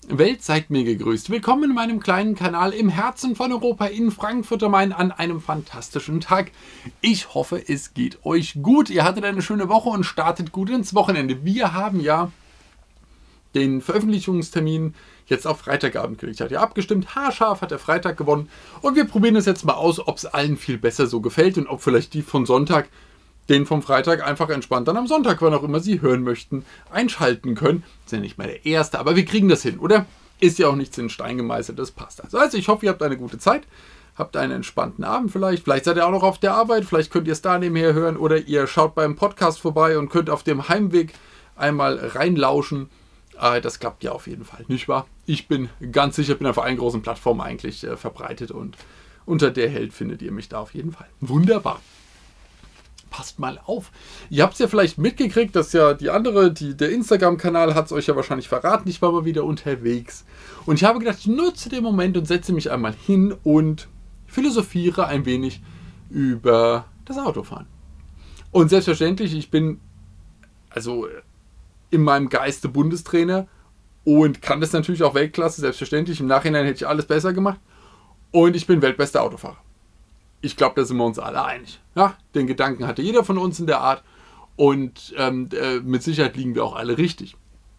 Welt, seid mir gegrüßt. Willkommen in meinem kleinen Kanal im Herzen von Europa in Frankfurt am Main an einem fantastischen Tag. Ich hoffe, es geht euch gut. Ihr hattet eine schöne Woche und startet gut ins Wochenende. Wir haben ja den Veröffentlichungstermin jetzt auf Freitagabend gelegt. Hat ja abgestimmt. Haarscharf hat der Freitag gewonnen. Und wir probieren es jetzt mal aus, ob es allen viel besser so gefällt und ob vielleicht die von Sonntag den vom Freitag einfach entspannt dann am Sonntag, wann auch immer Sie hören möchten, einschalten können. Das ist ja nicht mal der erste, aber wir kriegen das hin, oder? Ist ja auch nichts in Stein gemeißelt, das passt. Also ich hoffe, ihr habt eine gute Zeit, habt einen entspannten Abend vielleicht. Vielleicht seid ihr auch noch auf der Arbeit, vielleicht könnt ihr es da nebenher hören oder ihr schaut beim Podcast vorbei und könnt auf dem Heimweg einmal reinlauschen. Das klappt ja auf jeden Fall, nicht wahr? Ich bin ganz sicher, bin auf allen großen Plattformen eigentlich verbreitet und unter der Held findet ihr mich da auf jeden Fall. Wunderbar. Passt mal auf. Ihr habt es ja vielleicht mitgekriegt, dass ja der Instagram-Kanal hat es euch ja wahrscheinlich verraten. Ich war mal wieder unterwegs. Und ich habe gedacht, ich nutze den Moment und setze mich einmal hin und philosophiere ein wenig über das Autofahren. Und selbstverständlich, ich bin also in meinem Geiste Bundestrainer und kann das natürlich auch Weltklasse. Selbstverständlich, im Nachhinein hätte ich alles besser gemacht. Und ich bin weltbester Autofahrer. Ich glaube, da sind wir uns alle einig. Ja, den Gedanken hatte jeder von uns in der Art und mit Sicherheit liegen wir auch alle richtig.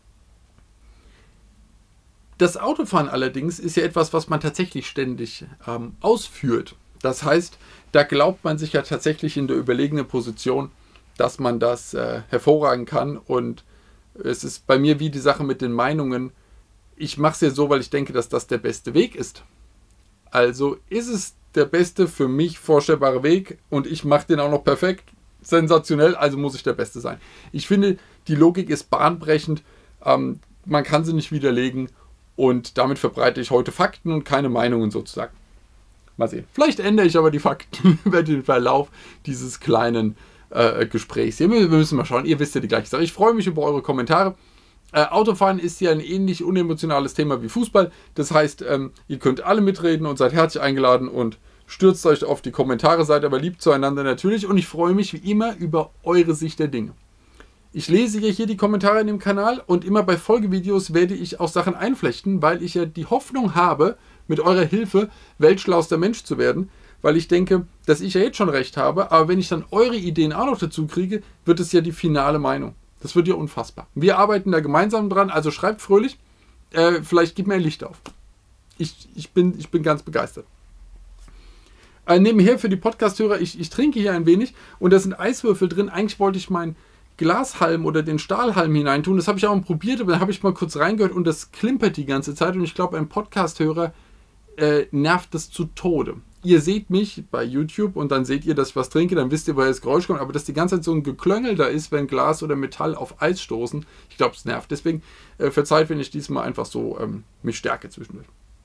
Das Autofahren allerdings ist ja etwas, was man tatsächlich ständig ausführt. Das heißt, da glaubt man sich ja tatsächlich in der überlegenen Position, dass man das hervorragen kann. Und es ist bei mir wie die Sache mit den Meinungen. Ich mache es ja so, weil ich denke, dass das der beste Weg ist. Also ist es der beste für mich vorstellbare Weg und ich mache den auch noch perfekt, sensationell, also muss ich der Beste sein. Ich finde, die Logik ist bahnbrechend, man kann sie nicht widerlegen und damit verbreite ich heute Fakten und keine Meinungen sozusagen. Mal sehen. Vielleicht ändere ich aber die Fakten über den Verlauf dieses kleinen Gesprächs. Wir müssen mal schauen, ihr wisst ja die gleiche Sache. Ich freue mich über eure Kommentare. Autofahren ist ja ein ähnlich unemotionales Thema wie Fußball. Das heißt, ihr könnt alle mitreden und seid herzlich eingeladen und stürzt euch auf die Kommentare, seid aber lieb zueinander natürlich. Und ich freue mich wie immer über eure Sicht der Dinge. Ich lese hier die Kommentare in dem Kanal und immer bei Folgevideos werde ich auch Sachen einflechten, weil ich ja die Hoffnung habe, mit eurer Hilfe weltschlauster Mensch zu werden. Weil ich denke, dass ich ja jetzt schon recht habe, aber wenn ich dann eure Ideen auch noch dazu kriege, wird es ja die finale Meinung. Das wird ja unfassbar. Wir arbeiten da gemeinsam dran, also schreibt fröhlich. Vielleicht gibt mir ein Licht auf. Ich bin ganz begeistert. Nebenher für die Podcast-Hörer, ich trinke hier ein wenig und da sind Eiswürfel drin. Eigentlich wollte ich meinen Glashalm oder den Stahlhalm hineintun. Das habe ich auch mal probiert, aber dann habe ich mal kurz reingehört und das klimpert die ganze Zeit. Und ich glaube, ein Podcast-Hörer nervt das zu Tode. Ihr seht mich bei YouTube und dann seht ihr, dass ich was trinke, dann wisst ihr, woher das Geräusch kommt, aber dass die ganze Zeit so ein Geklöngel da ist, wenn Glas oder Metall auf Eis stoßen, ich glaube, es nervt. Deswegen verzeiht, wenn ich diesmal einfach so mich stärke zwischendurch.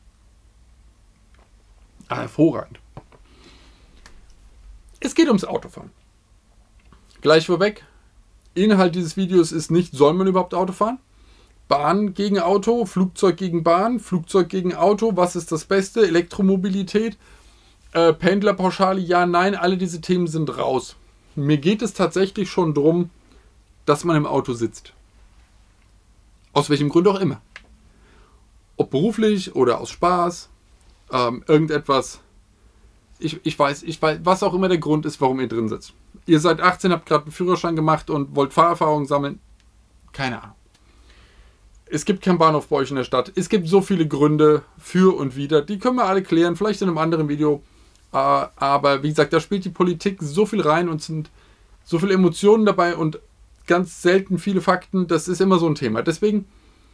Hervorragend. Es geht ums Autofahren. Gleich vorweg, Inhalt dieses Videos ist nicht, soll man überhaupt Auto fahren? Bahn gegen Auto, Flugzeug gegen Bahn, Flugzeug gegen Auto, was ist das Beste? Elektromobilität, Pendlerpauschale, ja, nein, alle diese Themen sind raus. Mir geht es tatsächlich schon darum, dass man im Auto sitzt. Aus welchem Grund auch immer. Ob beruflich oder aus Spaß, irgendetwas. Ich weiß, was auch immer der Grund ist, warum ihr drin sitzt. Ihr seid 18, habt gerade einen Führerschein gemacht und wollt Fahrerfahrung sammeln. Keine Ahnung. Es gibt keinen Bahnhof bei euch in der Stadt. Es gibt so viele Gründe für und wider. Die können wir alle klären, vielleicht in einem anderen Video. Aber wie gesagt, da spielt die Politik so viel rein und sind so viele Emotionen dabei und ganz selten viele Fakten. Das ist immer so ein Thema. Deswegen,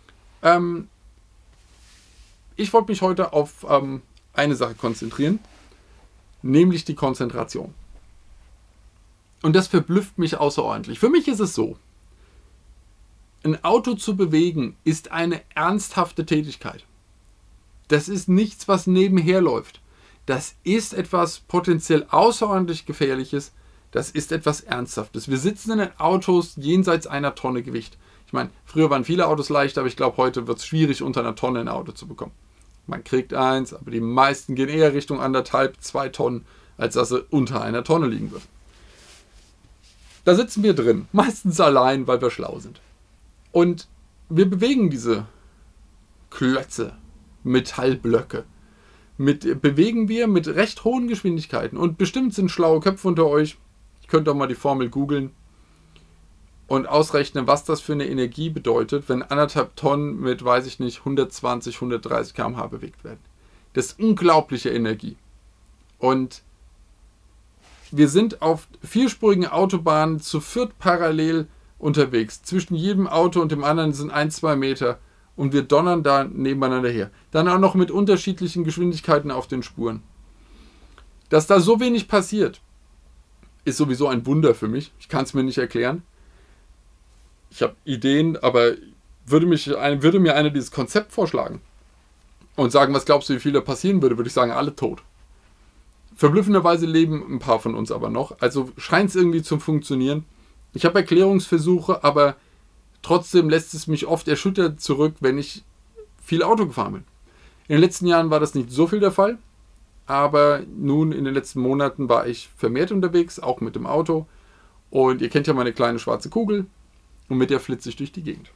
ich wollte mich heute auf eine Sache konzentrieren, nämlich die Konzentration. Und das verblüfft mich außerordentlich. Für mich ist es so, ein Auto zu bewegen ist eine ernsthafte Tätigkeit. Das ist nichts, was nebenher läuft. Das ist etwas potenziell außerordentlich Gefährliches. Das ist etwas Ernsthaftes. Wir sitzen in Autos jenseits einer Tonne Gewicht. Ich meine, früher waren viele Autos leicht, aber ich glaube, heute wird es schwierig, unter einer Tonne ein Auto zu bekommen. Man kriegt eins, aber die meisten gehen eher Richtung 1,5, 2 Tonnen, als dass sie unter einer Tonne liegen würden. Da sitzen wir drin, meistens allein, weil wir schlau sind. Und wir bewegen diese Klötze, Metallblöcke, bewegen wir mit recht hohen Geschwindigkeiten. Und bestimmt sind schlaue Köpfe unter euch. Ich könnte auch mal die Formel googeln und ausrechnen, was das für eine Energie bedeutet, wenn 1,5 Tonnen mit, weiß ich nicht, 120, 130 km/h bewegt werden. Das ist unglaubliche Energie. Und wir sind auf vierspurigen Autobahnen zu viert parallel unterwegs. Zwischen jedem Auto und dem anderen sind 1-2 Meter und wir donnern da nebeneinander her. Dann auch noch mit unterschiedlichen Geschwindigkeiten auf den Spuren. Dass da so wenig passiert, ist sowieso ein Wunder für mich. Ich kann es mir nicht erklären. Ich habe Ideen, aber würde mir einer dieses Konzept vorschlagen und sagen, was glaubst du, wie viel da passieren würde, würde ich sagen, alle tot. Verblüffenderweise leben ein paar von uns aber noch. Also scheint es irgendwie zu funktionieren. Ich habe Erklärungsversuche, aber trotzdem lässt es mich oft erschüttert zurück, wenn ich viel Auto gefahren bin. In den letzten Jahren war das nicht so viel der Fall. Aber nun in den letzten Monaten war ich vermehrt unterwegs, auch mit dem Auto. Und ihr kennt ja meine kleine schwarze Kugel. Und mit der flitze ich durch die Gegend.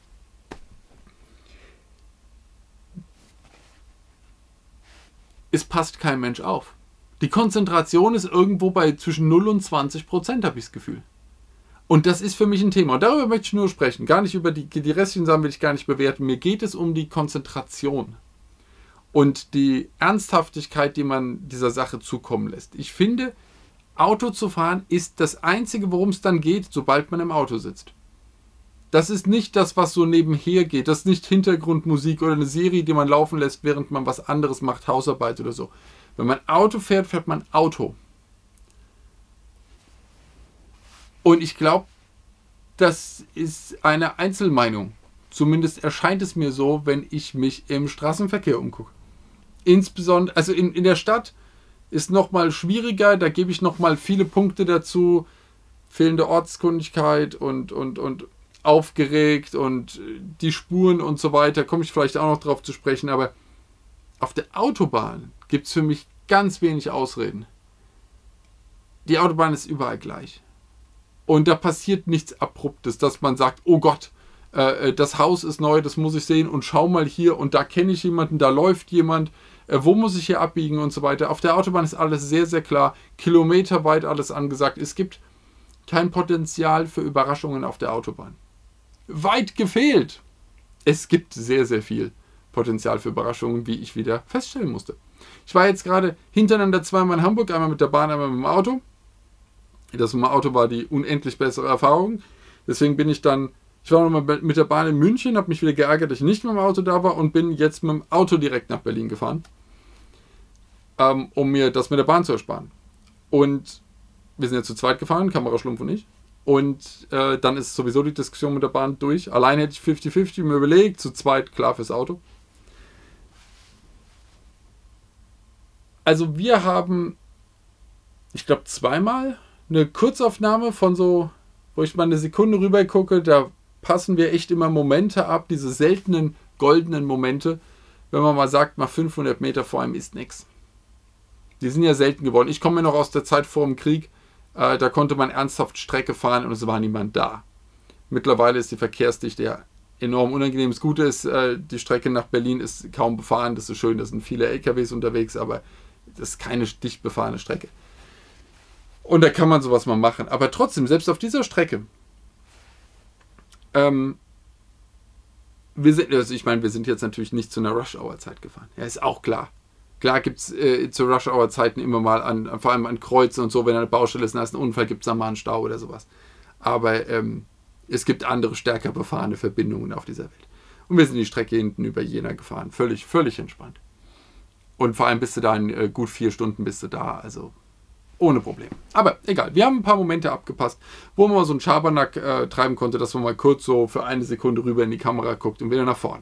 Es passt kein Mensch auf. Die Konzentration ist irgendwo bei zwischen 0 und 20%, habe ich das Gefühl. Und das ist für mich ein Thema. Und darüber möchte ich nur sprechen. Gar nicht über die restlichen Sachen will ich gar nicht bewerten. Mir geht es um die Konzentration. Und die Ernsthaftigkeit, die man dieser Sache zukommen lässt. Ich finde, Auto zu fahren ist das Einzige, worum es dann geht, sobald man im Auto sitzt. Das ist nicht das, was so nebenher geht. Das ist nicht Hintergrundmusik oder eine Serie, die man laufen lässt, während man was anderes macht, Hausarbeit oder so. Wenn man Auto fährt, fährt man Auto. Und ich glaube, das ist eine Einzelmeinung. Zumindest erscheint es mir so, wenn ich mich im Straßenverkehr umgucke. Insbesondere, also in der Stadt ist nochmal schwieriger, da gebe ich nochmal viele Punkte dazu. Fehlende Ortskundigkeit und aufgeregt und die Spuren und so weiter, komme ich vielleicht auch noch drauf zu sprechen, aber auf der Autobahn gibt es für mich ganz wenig Ausreden. Die Autobahn ist überall gleich. Und da passiert nichts Abruptes, dass man sagt, oh Gott, das Haus ist neu, das muss ich sehen und schau mal hier und da kenne ich jemanden, da läuft jemand, wo muss ich hier abbiegen und so weiter. Auf der Autobahn ist alles sehr, sehr klar, kilometerweit alles angesagt. Es gibt kein Potenzial für Überraschungen auf der Autobahn. Weit gefehlt. Es gibt sehr, sehr viel Potenzial für Überraschungen, wie ich wieder feststellen musste. Ich war jetzt gerade hintereinander zweimal in Hamburg, einmal mit der Bahn, einmal mit dem Auto. Das mit dem Auto war die unendlich bessere Erfahrung. Deswegen bin ich war nochmal mit der Bahn in München, habe mich wieder geärgert, dass ich nicht mit dem Auto da war und bin jetzt mit dem Auto direkt nach Berlin gefahren, um mir das mit der Bahn zu ersparen. Und wir sind jetzt zu zweit gefahren, Kameraschlumpf und ich. Und dann ist sowieso die Diskussion mit der Bahn durch. Allein hätte ich 50-50 mir überlegt, zu zweit klar fürs Auto. Also wir haben, ich glaube, zweimal eine Kurzaufnahme von so, wo ich mal eine Sekunde rüber gucke, da passen wir echt immer Momente ab, diese seltenen goldenen Momente, wenn man mal sagt, mal 500 Meter vor einem ist nichts. Die sind ja selten geworden. Ich komme ja noch aus der Zeit vor dem Krieg, da konnte man ernsthaft Strecke fahren und es war niemand da. Mittlerweile ist die Verkehrsdichte ja enorm unangenehm. Das Gute ist, die Strecke nach Berlin ist kaum befahren, das ist schön, da sind viele LKWs unterwegs, aber das ist keine dicht befahrene Strecke. Und da kann man sowas mal machen. Aber trotzdem, selbst auf dieser Strecke, wir sind jetzt natürlich nicht zu einer Rush-Hour-Zeit gefahren. Ja, ist auch klar. Klar gibt es zu Rush-Hour-Zeiten immer mal, vor allem an Kreuzen und so, wenn eine Baustelle ist, da ist ein Unfall, gibt es da mal einen Stau oder sowas. Aber es gibt andere, stärker befahrene Verbindungen auf dieser Welt. Und wir sind die Strecke hinten über Jena gefahren. Völlig, völlig entspannt. Und vor allem bist du da in gut 4 Stunden bist du da, also ohne Problem. Aber egal, wir haben ein paar Momente abgepasst, wo man mal so einen Schabernack treiben konnte, dass man mal kurz so für eine Sekunde rüber in die Kamera guckt und wieder nach vorne.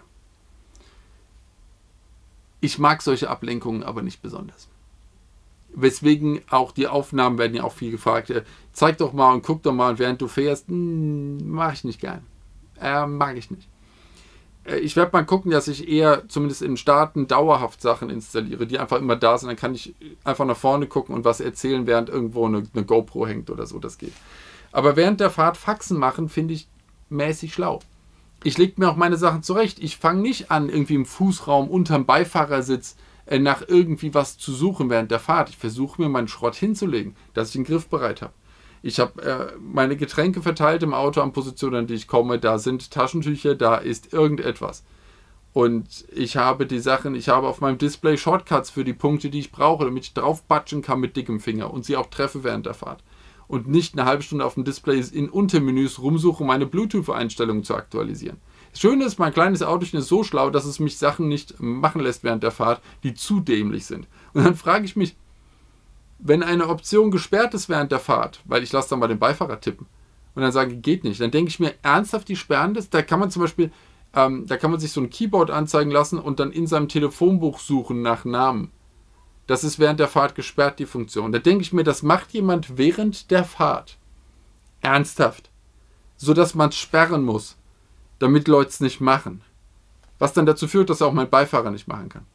Ich mag solche Ablenkungen aber nicht besonders. Weswegen auch die Aufnahmen werden ja auch viel gefragt. Zeig doch mal und guck doch mal, während du fährst. Mache ich nicht gern. Mag ich nicht. Ich werde mal gucken, dass ich eher zumindest in Staaten dauerhaft Sachen installiere, die einfach immer da sind. Dann kann ich einfach nach vorne gucken und was erzählen, während irgendwo eine GoPro hängt oder so. Das geht. Aber während der Fahrt Faxen machen, finde ich mäßig schlau. Ich lege mir auch meine Sachen zurecht. Ich fange nicht an, irgendwie im Fußraum unterm Beifahrersitz nach irgendwie was zu suchen während der Fahrt. Ich versuche mir meinen Schrott hinzulegen, dass ich den Griff bereit habe. Ich habe meine Getränke verteilt im Auto an Positionen, an die ich komme. Da sind Taschentücher, da ist irgendetwas. Und ich habe die Sachen, ich habe auf meinem Display Shortcuts für die Punkte, die ich brauche, damit ich draufbatschen kann mit dickem Finger und sie auch treffe während der Fahrt. Und nicht eine halbe Stunde auf dem Display in Untermenüs rumsuche, um meine Bluetooth-Einstellungen zu aktualisieren. Das Schöne ist, mein kleines Autochen ist so schlau, dass es mich Sachen nicht machen lässt während der Fahrt, die zu dämlich sind. Und dann frage ich mich, wenn eine Option gesperrt ist während der Fahrt, weil ich lasse dann mal den Beifahrer tippen und dann sage, geht nicht, dann denke ich mir, ernsthaft, die sperren das? Da kann man zum Beispiel, da kann man sich so ein Keyboard anzeigen lassen und dann in seinem Telefonbuch suchen nach Namen. Das ist während der Fahrt gesperrt, die Funktion. Da denke ich mir, das macht jemand während der Fahrt. Ernsthaft. Sodass man es sperren muss, damit Leute es nicht machen. Was dann dazu führt, dass auch mein Beifahrer nicht machen kann.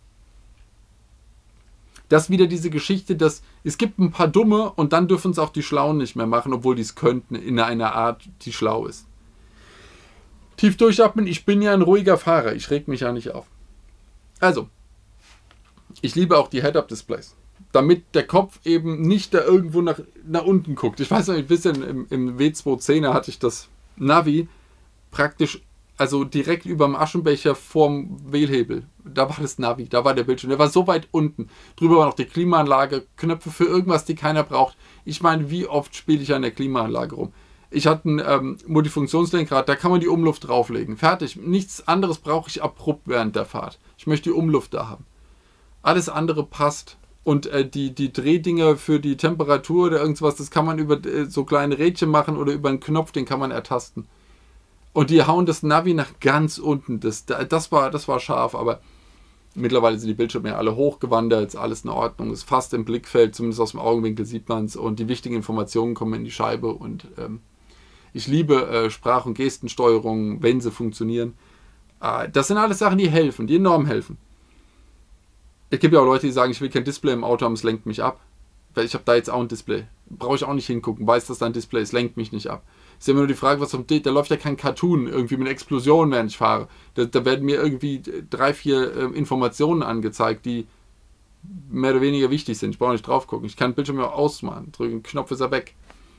Das ist wieder diese Geschichte, dass es gibt ein paar Dumme und dann dürfen es auch die Schlauen nicht mehr machen, obwohl die es könnten, in einer Art, die schlau ist. Tief durchatmen, ich bin ja ein ruhiger Fahrer, ich reg mich ja nicht auf. Also, ich liebe auch die Head-Up-Displays, damit der Kopf eben nicht da irgendwo nach unten guckt. Ich weiß noch ein bisschen, im W210er hatte ich das Navi praktisch, also direkt über dem Aschenbecher vorm Wählhebel. Da war das Navi, da war der Bildschirm. Der war so weit unten. Drüber war noch die Klimaanlage, Knöpfe für irgendwas, die keiner braucht. Ich meine, wie oft spiele ich an der Klimaanlage rum? Ich hatte ein Multifunktionslenkrad, da kann man die Umluft drauflegen. Fertig. Nichts anderes brauche ich abrupt während der Fahrt. Ich möchte die Umluft da haben. Alles andere passt. Und die Drehdinger für die Temperatur oder irgendwas, das kann man über so kleine Rädchen machen oder über einen Knopf, den kann man ertasten. Und die hauen das Navi nach ganz unten. Das war scharf, aber mittlerweile sind die Bildschirme ja alle hochgewandert, ist alles in Ordnung, ist fast im Blickfeld, zumindest aus dem Augenwinkel sieht man es und die wichtigen Informationen kommen in die Scheibe und ich liebe Sprach- und Gestensteuerung, wenn sie funktionieren. Das sind alles Sachen, die helfen, die enorm helfen. Es gibt ja auch Leute, die sagen, ich will kein Display im Auto haben, es lenkt mich ab. Weil ich habe da jetzt auch ein Display. Brauche ich auch nicht hingucken, weiß, dass da ein Display ist, lenkt mich nicht ab. Ist ja immer nur die Frage, was da läuft ja kein Cartoon irgendwie mit Explosionen, während ich fahre. Da werden mir irgendwie 3, 4 Informationen angezeigt, die mehr oder weniger wichtig sind. Ich brauche nicht drauf gucken. Ich kann den Bildschirm ja ausmachen. Drücke einen Knopf, ist er weg.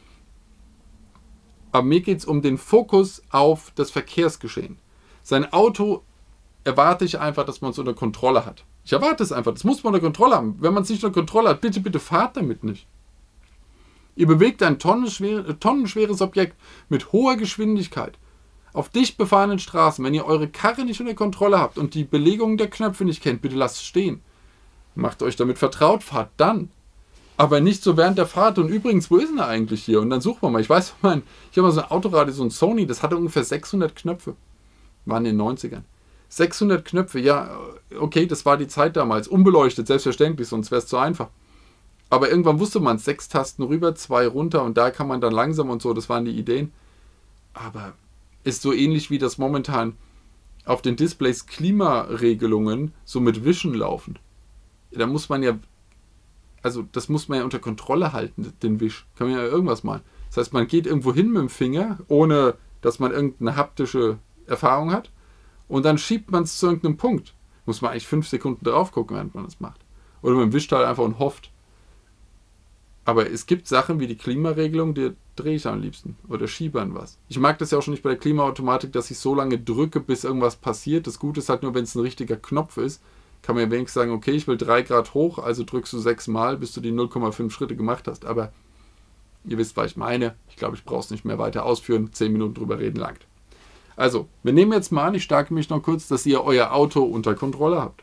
Aber mir geht es um den Fokus auf das Verkehrsgeschehen. Sein Auto erwarte ich einfach, dass man es unter Kontrolle hat. Ich erwarte es einfach. Das muss man unter Kontrolle haben. Wenn man es nicht unter Kontrolle hat, bitte fahrt damit nicht. Ihr bewegt ein tonnenschweres Objekt mit hoher Geschwindigkeit auf dicht befahrenen Straßen. Wenn ihr eure Karre nicht unter Kontrolle habt und die Belegung der Knöpfe nicht kennt, bitte lasst es stehen. Macht euch damit vertraut, fahrt dann. Aber nicht so während der Fahrt. Und übrigens, wo ist denn er eigentlich hier? Und dann sucht man mal. Ich weiß, ich habe mal so ein Autoradio, so ein Sony, das hatte ungefähr 600 Knöpfe. Waren in den 90ern. 600 Knöpfe, ja, okay, das war die Zeit damals. Unbeleuchtet, selbstverständlich, sonst wäre es zu einfach. Aber irgendwann wusste man, 6 Tasten rüber, 2 runter und da kann man dann langsam und so, das waren die Ideen. Aber ist so ähnlich wie das momentan auf den Displays Klimaregelungen so mit Vision laufen. Da muss man ja, also das muss man ja unter Kontrolle halten, den Wisch. Kann man ja irgendwas machen. Das heißt, man geht irgendwo hin mit dem Finger, ohne dass man irgendeine haptische Erfahrung hat. Und dann schiebt man es zu irgendeinem Punkt. Muss man eigentlich 5 Sekunden drauf gucken, während man das macht. Oder man wischt halt einfach und hofft. Aber es gibt Sachen wie die Klimaregelung, die drehe ich am liebsten. Oder schiebe an was. Ich mag das ja auch schon nicht bei der Klimaautomatik, dass ich so lange drücke, bis irgendwas passiert. Das Gute ist halt nur, wenn es ein richtiger Knopf ist, kann man ja wenigstens sagen, okay, ich will 3 Grad hoch, also drückst du 6 Mal, bis du die 0,5 Schritte gemacht hast. Aber ihr wisst, was ich meine. Ich glaube, ich brauche es nicht mehr weiter ausführen. 10 Minuten drüber reden langt. Also, wir nehmen jetzt mal an, ich stärke mich noch kurz, dass ihr euer Auto unter Kontrolle habt.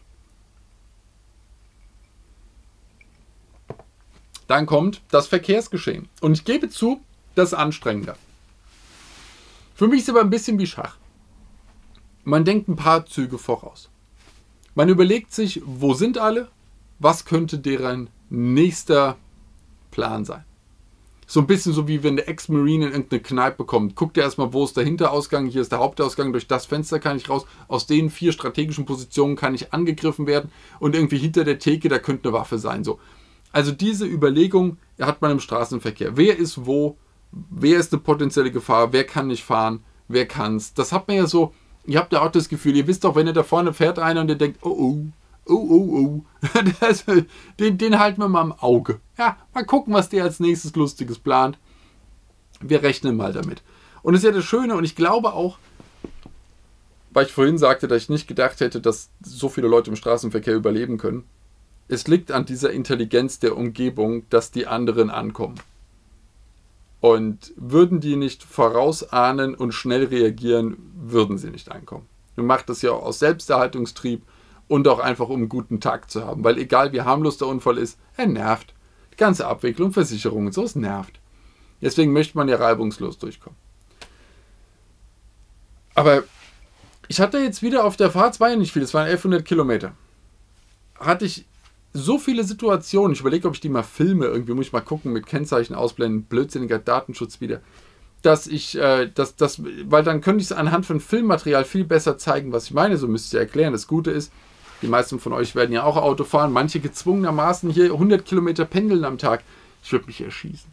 Dann kommt das Verkehrsgeschehen. Und ich gebe zu, das ist anstrengender. Für mich ist es aber ein bisschen wie Schach. Man denkt ein paar Züge voraus. Man überlegt sich, wo sind alle? Was könnte deren nächster Plan sein? So ein bisschen so wie wenn der Ex-Marine in irgendeine Kneipe kommt. Guckt ihr erstmal, wo ist der Hinterausgang, hier ist der Hauptausgang, durch das Fenster kann ich raus. Aus den 4 strategischen Positionen kann ich angegriffen werden und irgendwie hinter der Theke, da könnte eine Waffe sein. So. Also diese Überlegung hat man im Straßenverkehr. Wer ist wo? Wer ist eine potenzielle Gefahr? Wer kann nicht fahren? Wer kann's? Das hat man ja so Ihr habt ja auch das Gefühl, ihr wisst doch, wenn ihr da vorne fährt einer und ihr denkt, oh, oh, oh, oh, oh, den halten wir mal im Auge. Ja, mal gucken, was der als nächstes Lustiges plant. Wir rechnen mal damit. Und das ist ja das Schöne, und ich glaube auch, weil ich vorhin sagte, dass ich nicht gedacht hätte, dass so viele Leute im Straßenverkehr überleben können. Es liegt an dieser Intelligenz der Umgebung, dass die anderen ankommen. Und würden die nicht vorausahnen und schnell reagieren, würden sie nicht ankommen. Man macht das ja auch aus Selbsterhaltungstrieb und auch einfach, um einen guten Tag zu haben. Weil egal wie harmlos der Unfall ist, er nervt. Die ganze Abwicklung, Versicherung und so, es nervt. Deswegen möchte man ja reibungslos durchkommen. Aber ich hatte jetzt wieder auf der Fahrt, es war ja nicht viel, es waren 1100 Kilometer, hatte ich so viele Situationen, ich überlege, ob ich die mal filme, irgendwie muss ich mal gucken, mit Kennzeichen ausblenden, blödsinniger Datenschutz wieder, weil dann könnte ich es anhand von Filmmaterial viel besser zeigen, was ich meine, so müsst ihr erklären. Das Gute ist, die meisten von euch werden ja auch Auto fahren, manche gezwungenermaßen hier 100 Kilometer pendeln am Tag. Ich würde mich erschießen.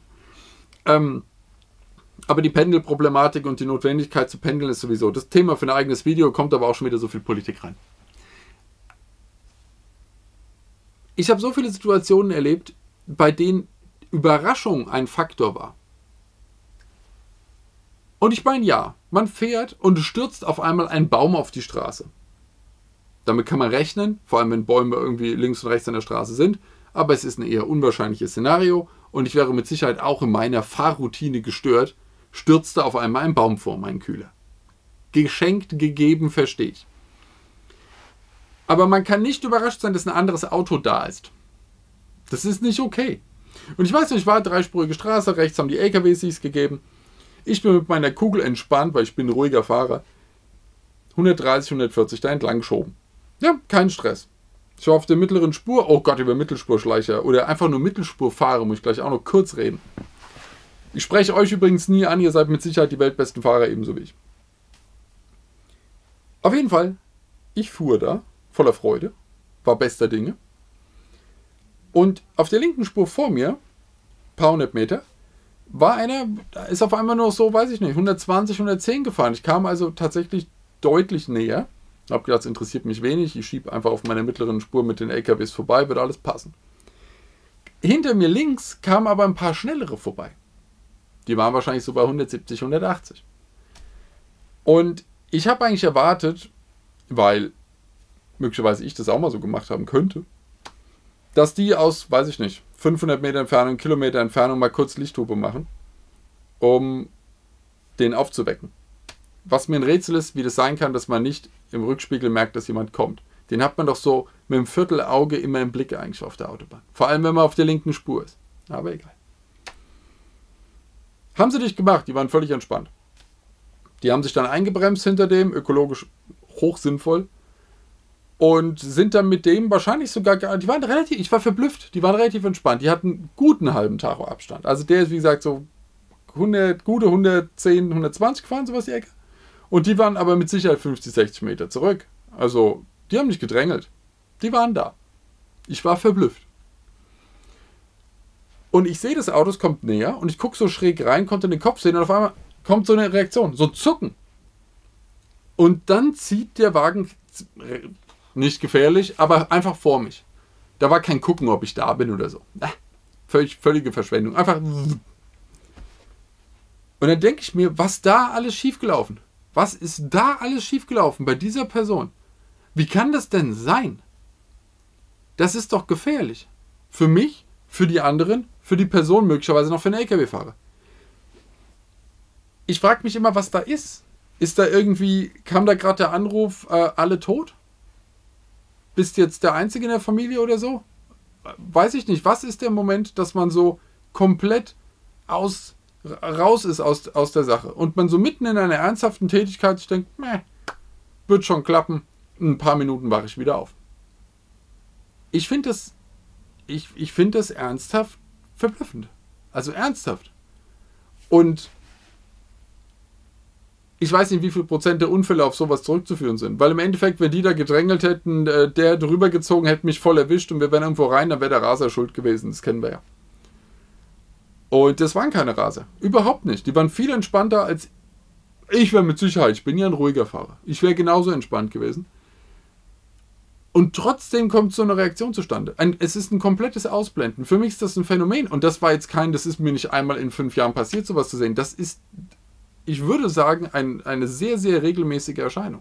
Aber die Pendelproblematik und die Notwendigkeit zu pendeln ist sowieso das Thema für ein eigenes Video, kommt aber auch schon wieder so viel Politik rein. Ich habe so viele Situationen erlebt, bei denen Überraschung ein Faktor war. Und ich meine, ja, man fährt und stürzt auf einmal ein Baum auf die Straße. Damit kann man rechnen, vor allem wenn Bäume irgendwie links und rechts an der Straße sind, aber es ist ein eher unwahrscheinliches Szenario und ich wäre mit Sicherheit auch in meiner Fahrroutine gestört, stürzte auf einmal ein Baum vor meinen Kühler. Geschenkt, gegeben, verstehe ich. Aber man kann nicht überrascht sein, dass ein anderes Auto da ist. Das ist nicht okay. Und ich weiß nicht, ich war dreispurige Straße, rechts haben die LKWs sich's gegeben. Ich bin mit meiner Kugel entspannt, weil ich bin ein ruhiger Fahrer. 130, 140 da entlang geschoben. Ja, kein Stress. Ich war auf der mittleren Spur. Oh Gott, über Mittelspurschleicher. Oder einfach nur Mittelspur fahre, muss ich gleich auch noch kurz reden. Ich spreche euch übrigens nie an, ihr seid mit Sicherheit die weltbesten Fahrer, ebenso wie ich. Auf jeden Fall, ich fuhr da, voller Freude, war bester Dinge. Und auf der linken Spur vor mir, ein paar hundert Meter, war einer, da ist auf einmal nur so, weiß ich nicht, 120, 110 gefahren. Ich kam also tatsächlich deutlich näher. Ich habe gedacht, das interessiert mich wenig. Ich schiebe einfach auf meiner mittleren Spur mit den LKWs vorbei, wird alles passen. Hinter mir links kamen aber ein paar schnellere vorbei. Die waren wahrscheinlich so bei 170, 180. Und ich habe eigentlich erwartet, weil möglicherweise ich das auch mal so gemacht haben könnte, dass die aus, weiß ich nicht, 500 Meter Entfernung, Kilometer Entfernung mal kurz Lichthupe machen, um den aufzuwecken. Was mir ein Rätsel ist, wie das sein kann, dass man nicht im Rückspiegel merkt, dass jemand kommt. Den hat man doch so mit dem Viertelauge immer im Blick eigentlich auf der Autobahn. Vor allem, wenn man auf der linken Spur ist. Aber egal. Haben sie nicht gemacht, die waren völlig entspannt. Die haben sich dann eingebremst hinter dem, ökologisch hoch sinnvoll. Und sind dann mit dem wahrscheinlich sogar, die waren relativ, ich war verblüfft, die waren relativ entspannt. Die hatten einen guten halben Tacho Abstand. Also der ist, wie gesagt, so gute 110, 120 gefahren, sowas die Ecke. Und die waren aber mit Sicherheit 50, 60 Meter zurück. Also, die haben nicht gedrängelt. Die waren da. Ich war verblüfft. Und ich sehe, das Auto kommt näher und ich gucke so schräg rein, konnte den Kopf sehen und auf einmal kommt so eine Reaktion, so ein Zucken. Und dann zieht der Wagen, nicht gefährlich, aber einfach vor mich. Da war kein Gucken, ob ich da bin oder so. Völlige Verschwendung. Einfach. Und dann denke ich mir, was da alles schiefgelaufen? Was ist da alles schiefgelaufen bei dieser Person? Wie kann das denn sein? Das ist doch gefährlich. Für mich, für die anderen, für die Person, möglicherweise noch für den LKW-Fahrer. Ich frage mich immer, was da ist. Ist da irgendwie, kam da gerade der Anruf, alle tot? Bist jetzt der Einzige in der Familie oder so? Weiß ich nicht. Was ist der Moment, dass man so komplett raus ist aus der Sache und man so mitten in einer ernsthaften Tätigkeit sich denkt, wird schon klappen, in ein paar Minuten wache ich wieder auf. Ich finde das ernsthaft verblüffend. Also ernsthaft. Und ich weiß nicht, wie viel Prozent der Unfälle auf sowas zurückzuführen sind. Weil im Endeffekt, wenn die da gedrängelt hätten, der drüber gezogen, hätte mich voll erwischt und wir wären irgendwo rein, dann wäre der Raser schuld gewesen. Das kennen wir ja. Und das waren keine Raser. Überhaupt nicht. Die waren viel entspannter, als Ich wäre mit Sicherheit, ich bin ja ein ruhiger Fahrer. Ich wäre genauso entspannt gewesen. Und trotzdem kommt so eine Reaktion zustande. Es ist ein komplettes Ausblenden. Für mich ist das ein Phänomen. Und das war jetzt das ist mir nicht einmal in 5 Jahren passiert, sowas zu sehen. Das ist, ich würde sagen, eine sehr, sehr regelmäßige Erscheinung.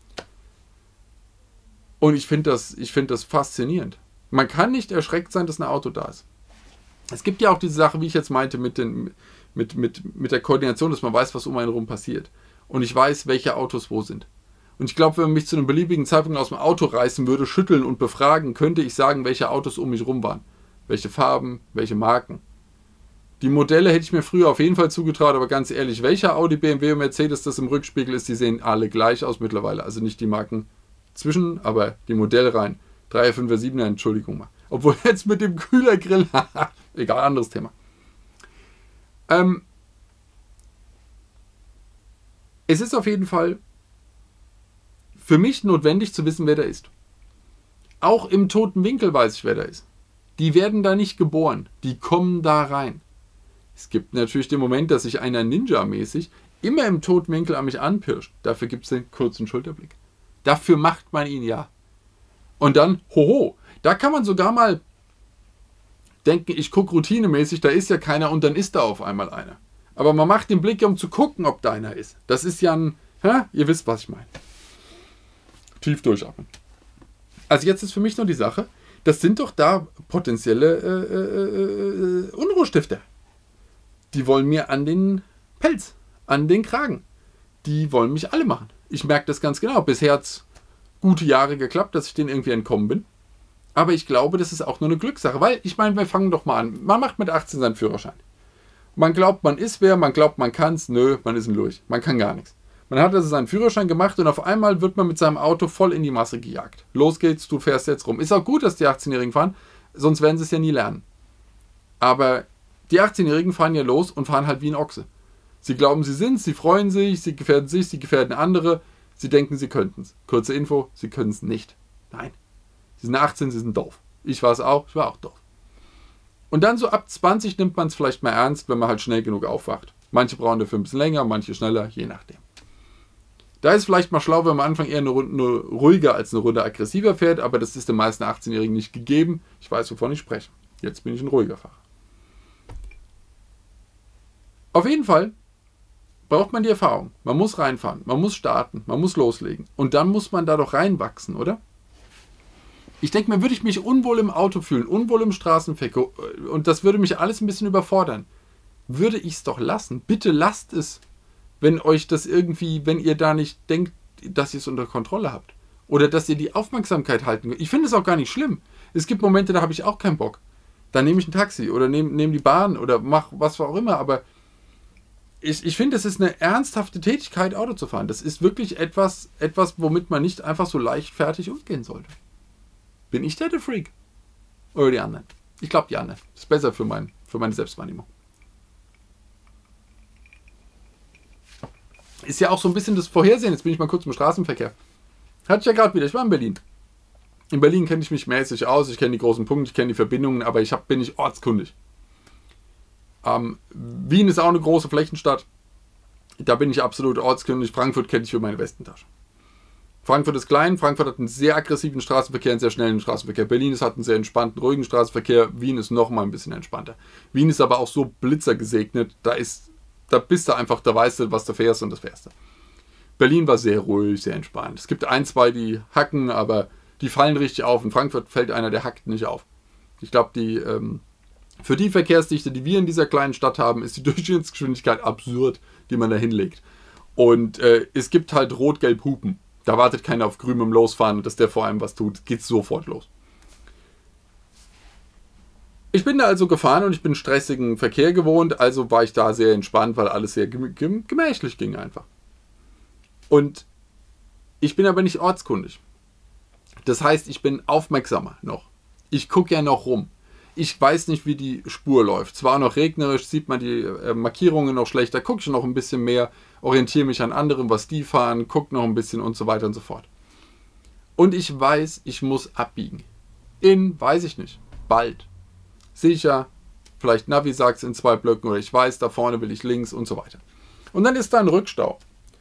Und ich finde das faszinierend. Man kann nicht erschreckt sein, dass ein Auto da ist. Es gibt ja auch diese Sache, wie ich jetzt meinte, mit der Koordination, dass man weiß, was um einen herum passiert. Und ich weiß, welche Autos wo sind. Und ich glaube, wenn man mich zu einem beliebigen Zeitpunkt aus dem Auto reißen würde, schütteln und befragen, könnte ich sagen, welche Autos um mich rum waren. Welche Farben, welche Marken. Die Modelle hätte ich mir früher auf jeden Fall zugetraut, aber ganz ehrlich, welcher Audi, BMW und Mercedes das im Rückspiegel ist, die sehen alle gleich aus mittlerweile. Also nicht die Marken zwischen, aber die Modellreihen. 3er, 5er, 7er, Entschuldigung mal. Obwohl jetzt mit dem Kühlergrill, egal, anderes Thema. Es ist auf jeden Fall für mich notwendig zu wissen, wer da ist. Auch im toten Winkel weiß ich, wer da ist. Die werden da nicht geboren, die kommen da rein. Es gibt natürlich den Moment, dass sich einer Ninja-mäßig immer im toten Winkel an mich anpirscht. Dafür gibt es den kurzen Schulterblick. Dafür macht man ihn ja. Und dann, hoho, da kann man sogar mal denken, ich gucke routinemäßig, da ist ja keiner und dann ist da auf einmal einer. Aber man macht den Blick, um zu gucken, ob da einer ist. Das ist ja ein, ihr wisst, was ich meine. Tief durchatmen. Also jetzt ist für mich nur die Sache, das sind doch da potenzielle Unruhestifter. Die wollen mir an den Pelz, an den Kragen. Die wollen mich alle machen. Ich merke das ganz genau. Bisher hat es gute Jahre geklappt, dass ich denen irgendwie entkommen bin. Aber ich glaube, das ist auch nur eine Glückssache. Weil, ich meine, wir fangen doch mal an. Man macht mit 18 seinen Führerschein. Man glaubt, man ist wer, man glaubt, man kann es. Nö, man ist ein Lurch. Man kann gar nichts. Man hat also seinen Führerschein gemacht und auf einmal wird man mit seinem Auto voll in die Masse gejagt. Los geht's, du fährst jetzt rum. Ist auch gut, dass die 18-Jährigen fahren, sonst werden sie es ja nie lernen. Aber die 18-Jährigen fahren ja los und fahren halt wie ein Ochse. Sie glauben, sie sind's, sie freuen sich, sie gefährden andere, sie denken, sie könnten es. Kurze Info, sie können es nicht. Nein. Sie sind 18, sie sind doof. Ich war es auch, ich war auch doof. Und dann so ab 20 nimmt man es vielleicht mal ernst, wenn man halt schnell genug aufwacht. Manche brauchen dafür ein bisschen länger, manche schneller, je nachdem. Da ist vielleicht mal schlau, wenn man am Anfang eher eine Runde ruhiger als eine Runde aggressiver fährt, aber das ist den meisten 18-Jährigen nicht gegeben. Ich weiß, wovon ich spreche. Jetzt bin ich ein ruhiger Fahrer. Auf jeden Fall braucht man die Erfahrung. Man muss reinfahren, man muss starten, man muss loslegen. Und dann muss man da doch reinwachsen, oder? Ich denke mir, würde ich mich unwohl im Auto fühlen, unwohl im Straßenverkehr und das würde mich alles ein bisschen überfordern, würde ich es doch lassen. Bitte lasst es. Wenn euch das irgendwie, wenn ihr da nicht denkt, dass ihr es unter Kontrolle habt. Oder dass ihr die Aufmerksamkeit halten könnt. Ich finde es auch gar nicht schlimm. Es gibt Momente, da habe ich auch keinen Bock. Dann nehme ich ein Taxi oder nehme die Bahn oder mache was auch immer. Aber ich finde, es ist eine ernsthafte Tätigkeit, Auto zu fahren. Das ist wirklich etwas, womit man nicht einfach so leichtfertig umgehen sollte. Bin ich der Freak? Oder die anderen? Ich glaube, die anderen. Das ist besser für meine Selbstwahrnehmung. Ist ja auch so ein bisschen das Vorhersehen. Jetzt bin ich mal kurz im Straßenverkehr. Hatte ich ja gerade wieder. Ich war in Berlin. In Berlin kenne ich mich mäßig aus. Ich kenne die großen Punkte, ich kenne die Verbindungen, aber bin ich ortskundig. Wien ist auch eine große Flächenstadt. Da bin ich absolut ortskundig. Frankfurt kenne ich für meine Westentasche. Frankfurt ist klein. Frankfurt hat einen sehr aggressiven Straßenverkehr, einen sehr schnellen Straßenverkehr. Berlin hat einen sehr entspannten, ruhigen Straßenverkehr. Wien ist noch mal ein bisschen entspannter. Wien ist aber auch so blitzergesegnet. Da bist du einfach, da weißt du, was du fährst und das fährst du. Berlin war sehr ruhig, sehr entspannt. Es gibt ein, zwei, die hacken, aber die fallen richtig auf. In Frankfurt fällt einer, der hackt nicht auf. Ich glaube, für die Verkehrsdichte, die wir in dieser kleinen Stadt haben, ist die Durchschnittsgeschwindigkeit absurd, die man da hinlegt. Und es gibt halt rot-gelb Hupen. Da wartet keiner auf grün im Losfahren und dass der vor allem was tut, geht sofort los. Ich bin da also gefahren und ich bin stressigen Verkehr gewohnt, also war ich da sehr entspannt, weil alles sehr gemächlich ging einfach. Und ich bin aber nicht ortskundig. Das heißt, ich bin aufmerksamer noch. Ich gucke ja noch rum. Ich weiß nicht, wie die Spur läuft. Zwar noch regnerisch, sieht man die Markierungen noch schlechter, gucke ich noch ein bisschen mehr, orientiere mich an anderen, was die fahren, gucke noch ein bisschen und so weiter und so fort. Und ich weiß, ich muss abbiegen. Weiß ich nicht, bald. Sicher, vielleicht Navi sagt es in 2 Blöcken oder ich weiß, da vorne will ich links und so weiter. Und dann ist da ein Rückstau.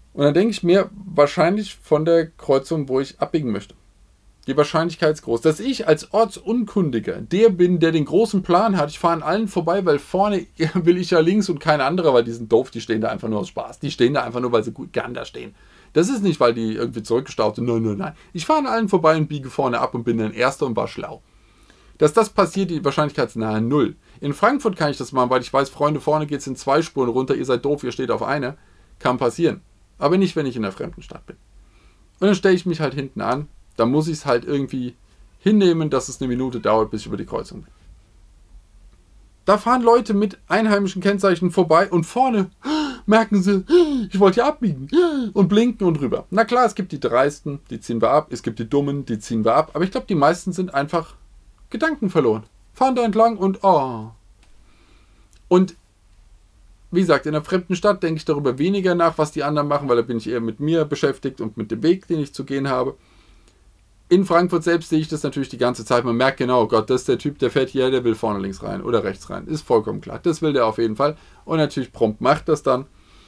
Und dann denke ich mir, wahrscheinlich von der Kreuzung, wo ich abbiegen möchte. Die Wahrscheinlichkeit ist groß. Dass ich als Ortsunkundiger der bin, der den großen Plan hat. Ich fahre an allen vorbei, weil vorne will ich ja links und kein anderer, weil die sind doof, die stehen da einfach nur aus Spaß. Die stehen da einfach nur, weil sie gut gern da stehen. Das ist nicht, weil die irgendwie zurückgestaut sind. Nein, nein, nein. Ich fahre an allen vorbei und biege vorne ab und bin dann Erster und war schlau. Dass das passiert, die Wahrscheinlichkeit ist nahe null. In Frankfurt kann ich das machen, weil ich weiß, Freunde, vorne geht es in 2 Spuren runter, ihr seid doof, ihr steht auf eine. Kann passieren. Aber nicht, wenn ich in einer fremden Stadt bin. Und dann stelle ich mich halt hinten an. Da muss ich es halt irgendwie hinnehmen, dass es eine Minute dauert, bis ich über die Kreuzung bin. Da fahren Leute mit einheimischen Kennzeichen vorbei und vorne merken sie, ich wollte ja abbiegen und blinken und rüber. Na klar, es gibt die Dreisten, die ziehen wir ab. Es gibt die Dummen, die ziehen wir ab. Aber ich glaube, die meisten sind einfach Gedanken verloren. Fahren da entlang und oh. Und wie gesagt, in einer fremden Stadt denke ich darüber weniger nach, was die anderen machen, weil da bin ich eher mit mir beschäftigt und mit dem Weg, den ich zu gehen habe. In Frankfurt selbst sehe ich das natürlich die ganze Zeit. Man merkt genau, oh Gott, das ist der Typ, der fährt hier, der will vorne links rein oder rechts rein. Ist vollkommen klar. Das will der auf jeden Fall. Und natürlich prompt macht das dann.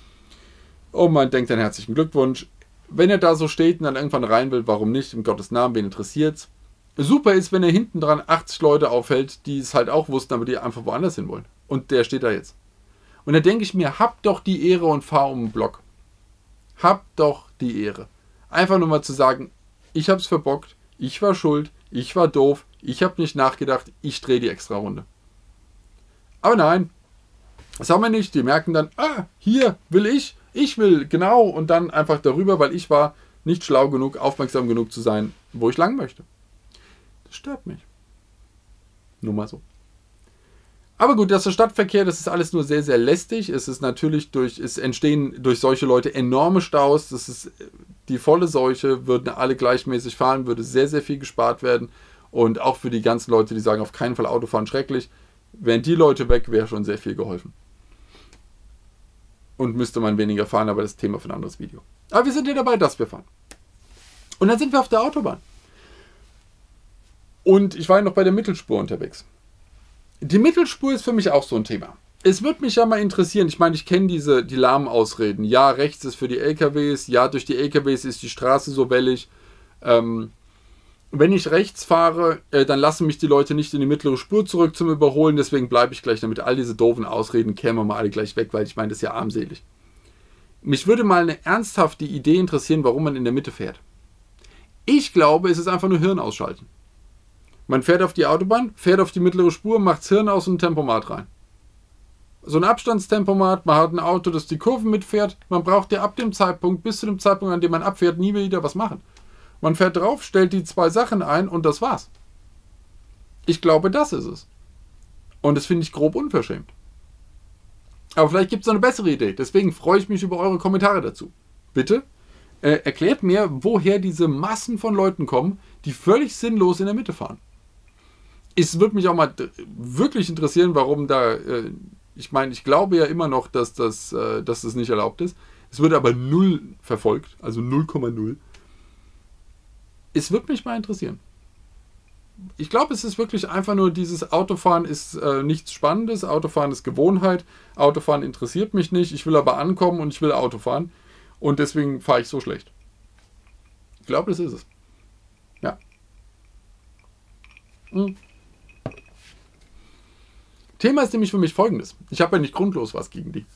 Und man denkt dann herzlichen Glückwunsch. Wenn er da so steht und dann irgendwann rein will, warum nicht? Im Gottes Namen, wen interessiert's? Super ist, wenn er hinten dran 80 Leute aufhält, die es halt auch wussten, aber die einfach woanders hin wollen. Und der steht da jetzt. Und da denke ich mir, habt doch die Ehre und fahr um den Block. Habt doch die Ehre. Einfach nur mal zu sagen, ich hab's verbockt, ich war schuld, ich war doof, ich habe nicht nachgedacht, ich drehe die extra Runde. Aber nein, das haben wir nicht. Die merken dann, hier will ich will, genau, und dann einfach darüber, weil ich war nicht schlau genug, aufmerksam genug zu sein, wo ich lang möchte. Das stört mich. Nur mal so. Aber gut, das ist der Stadtverkehr, das ist alles nur sehr, sehr lästig. Es ist natürlich es entstehen durch solche Leute enorme Staus. Das ist die volle Seuche, würden alle gleichmäßig fahren, würde sehr, sehr viel gespart werden. Und auch für die ganzen Leute, die sagen, auf keinen Fall Autofahren schrecklich, wären die Leute weg, wäre schon sehr viel geholfen. Und müsste man weniger fahren, aber das ist Thema für ein anderes Video. Aber wir sind ja dabei, dass wir fahren. Und dann sind wir auf der Autobahn. Und ich war ja noch bei der Mittelspur unterwegs. Die Mittelspur ist für mich auch so ein Thema. Es würde mich ja mal interessieren, ich meine, ich kenne die lahmen Ausreden. Ja, rechts ist für die LKWs, ja, durch die LKWs ist die Straße so wellig. Wenn ich rechts fahre, dann lassen mich die Leute nicht in die mittlere Spur zurück zum Überholen, deswegen bleibe ich gleich damit. All diese doofen Ausreden kämen wir mal alle gleich weg, weil ich meine, das ist ja armselig. Mich würde mal eine ernsthafte Idee interessieren, warum man in der Mitte fährt. Ich glaube, es ist einfach nur Hirn ausschalten. Man fährt auf die Autobahn, fährt auf die mittlere Spur, macht das Hirn aus und ein Tempomat rein. So ein Abstandstempomat, man hat ein Auto, das die Kurven mitfährt. Man braucht ja ab dem Zeitpunkt, bis zu dem Zeitpunkt, an dem man abfährt, nie wieder was machen. Man fährt drauf, stellt die 2 Sachen ein und das war's. Ich glaube, das ist es. Und das finde ich grob unverschämt. Aber vielleicht gibt es noch eine bessere Idee. Deswegen freue ich mich über eure Kommentare dazu. Bitte erklärt mir, woher diese Massen von Leuten kommen, die völlig sinnlos in der Mitte fahren. Es würde mich auch mal wirklich interessieren, warum da... Ich meine, ich glaube ja immer noch, dass das nicht erlaubt ist. Es wird aber 0 verfolgt, also 0,0. Es würde mich mal interessieren. Ich glaube, es ist wirklich einfach nur dieses Autofahren ist nichts Spannendes. Autofahren ist Gewohnheit. Autofahren interessiert mich nicht. Ich will aber ankommen und ich will Autofahren. Und deswegen fahre ich so schlecht. Ich glaube, das ist es. Ja. Thema ist nämlich für mich folgendes. Ich habe ja nicht grundlos was gegen die.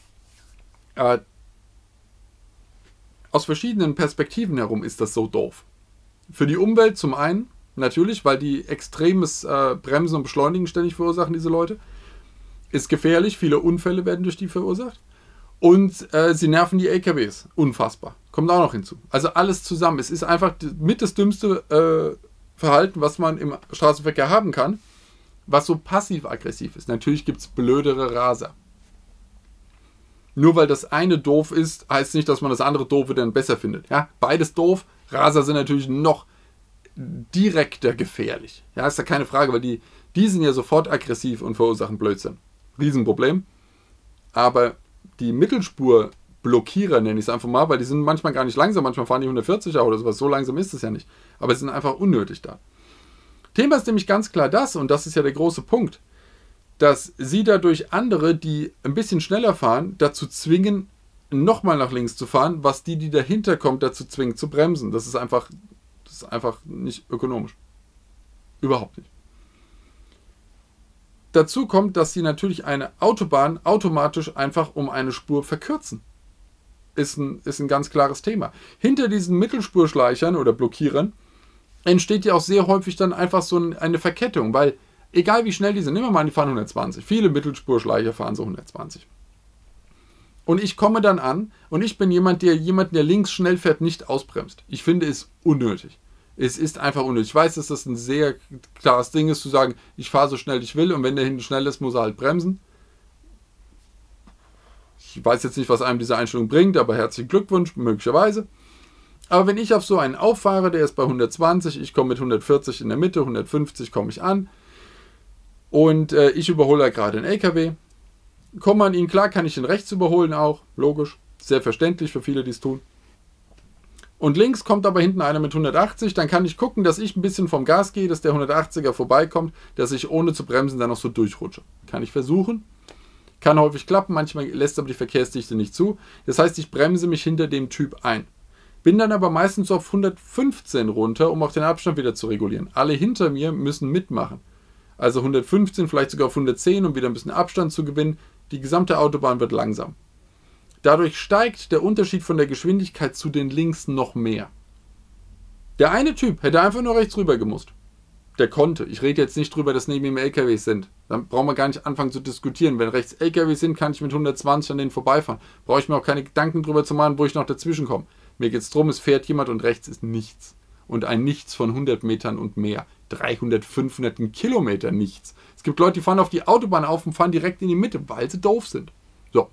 Aus verschiedenen Perspektiven herum ist das so doof. Für die Umwelt zum einen, natürlich, weil die extremes Bremsen und Beschleunigen ständig verursachen, diese Leute. Ist gefährlich, viele Unfälle werden durch die verursacht. Und sie nerven die LKWs. Unfassbar. Kommt auch noch hinzu. Also alles zusammen. Es ist einfach mit das dümmste Verhalten, was man im Straßenverkehr haben kann, was so passiv-aggressiv ist. Natürlich gibt es blödere Raser. Nur weil das eine doof ist, heißt nicht, dass man das andere Doofe dann besser findet. Ja? Beides doof. Raser sind natürlich noch direkter gefährlich. Ja, ist ja keine Frage, weil die sind ja sofort aggressiv und verursachen Blödsinn. Riesenproblem. Aber die Mittelspur-Blockierer, nenne ich es einfach mal, weil die sind manchmal gar nicht langsam, manchmal fahren die 140er oder sowas. So langsam ist es ja nicht. Aber sie sind einfach unnötig da. Thema ist nämlich ganz klar das, und das ist ja der große Punkt, dass sie dadurch andere, die ein bisschen schneller fahren, dazu zwingen, nochmal nach links zu fahren, was die dahinter kommt, dazu zwingt zu bremsen. Das ist einfach nicht ökonomisch. Überhaupt nicht. Dazu kommt, dass sie natürlich eine Autobahn automatisch einfach um eine Spur verkürzen. Ist ein ganz klares Thema. Hinter diesen Mittelspurschleichern oder Blockierern entsteht ja auch sehr häufig dann einfach so eine Verkettung, weil egal wie schnell die sind, nehmen wir mal an, die fahren 120. Viele Mittelspurschleicher fahren so 120. Und ich komme dann an und ich bin jemand, der links schnell fährt, nicht ausbremst. Ich finde es unnötig. Es ist einfach unnötig. Ich weiß, dass das ein sehr klares Ding ist, zu sagen, ich fahre so schnell ich will und wenn der hinten schnell ist, muss er halt bremsen. Ich weiß jetzt nicht, was einem diese Einstellung bringt, aber herzlichen Glückwunsch, möglicherweise. Aber wenn ich auf so einen auffahre, der ist bei 120, ich komme mit 140 in der Mitte, 150 komme ich an und ich überhole gerade einen LKW. Komme an ihn, klar kann ich ihn rechts überholen auch, logisch, sehr verständlich für viele, die es tun. Und links kommt aber hinten einer mit 180, dann kann ich gucken, dass ich ein bisschen vom Gas gehe, dass der 180er vorbeikommt, dass ich ohne zu bremsen dann noch so durchrutsche. Kann ich versuchen. Kann häufig klappen, manchmal lässt aber die Verkehrsdichte nicht zu. Das heißt, ich bremse mich hinter dem Typ ein. Bin dann aber meistens auf 115 runter, um auch den Abstand wieder zu regulieren. Alle hinter mir müssen mitmachen. Also 115, vielleicht sogar auf 110, um wieder ein bisschen Abstand zu gewinnen. Die gesamte Autobahn wird langsam. Dadurch steigt der Unterschied von der Geschwindigkeit zu den links noch mehr. Der eine Typ hätte einfach nur rechts rüber gemusst. Der konnte. Ich rede jetzt nicht drüber, dass neben ihm LKWs sind. Dann brauchen wir gar nicht anfangen zu diskutieren. Wenn rechts LKWs sind, kann ich mit 120 an denen vorbeifahren. Brauche ich mir auch keine Gedanken drüber zu machen, wo ich noch dazwischen komme. Mir geht es darum, es fährt jemand und rechts ist nichts. Und ein Nichts von 100 Metern und mehr. 300, 500, ein Kilometer nichts. Es gibt Leute, die fahren auf die Autobahn auf und fahren direkt in die Mitte, weil sie doof sind. So.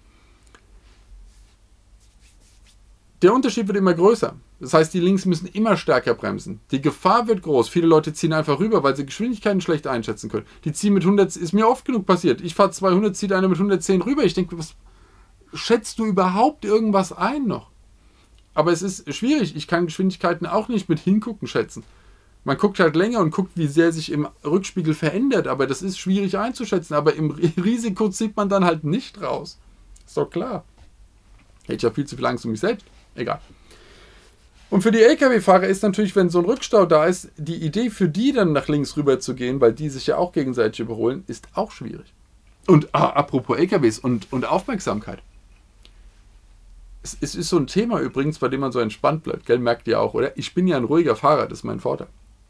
Der Unterschied wird immer größer. Das heißt, die Links müssen immer stärker bremsen. Die Gefahr wird groß. Viele Leute ziehen einfach rüber, weil sie Geschwindigkeiten schlecht einschätzen können. Die ziehen mit 100, ist mir oft genug passiert. Ich fahre 200, zieht einer mit 110 rüber. Ich denke, was schätzt du überhaupt irgendwas ein noch? Aber es ist schwierig. Ich kann Geschwindigkeiten auch nicht mit Hingucken schätzen. Man guckt halt länger und guckt, wie sehr sich im Rückspiegel verändert. Aber das ist schwierig einzuschätzen. Aber im Risiko zieht man dann halt nicht raus. Ist doch klar. Hätte ich ja viel zu viel Angst um mich selbst. Egal. Und für die LKW-Fahrer ist natürlich, wenn so ein Rückstau da ist, die Idee für die dann nach links rüber zu gehen, weil die sich ja auch gegenseitig überholen, ist auch schwierig. Und apropos LKWs und Aufmerksamkeit. Es ist so ein Thema übrigens, bei dem man so entspannt bleibt. Gell, merkt ihr auch, oder? Ich bin ja ein ruhiger Fahrer, das ist mein Vorteil.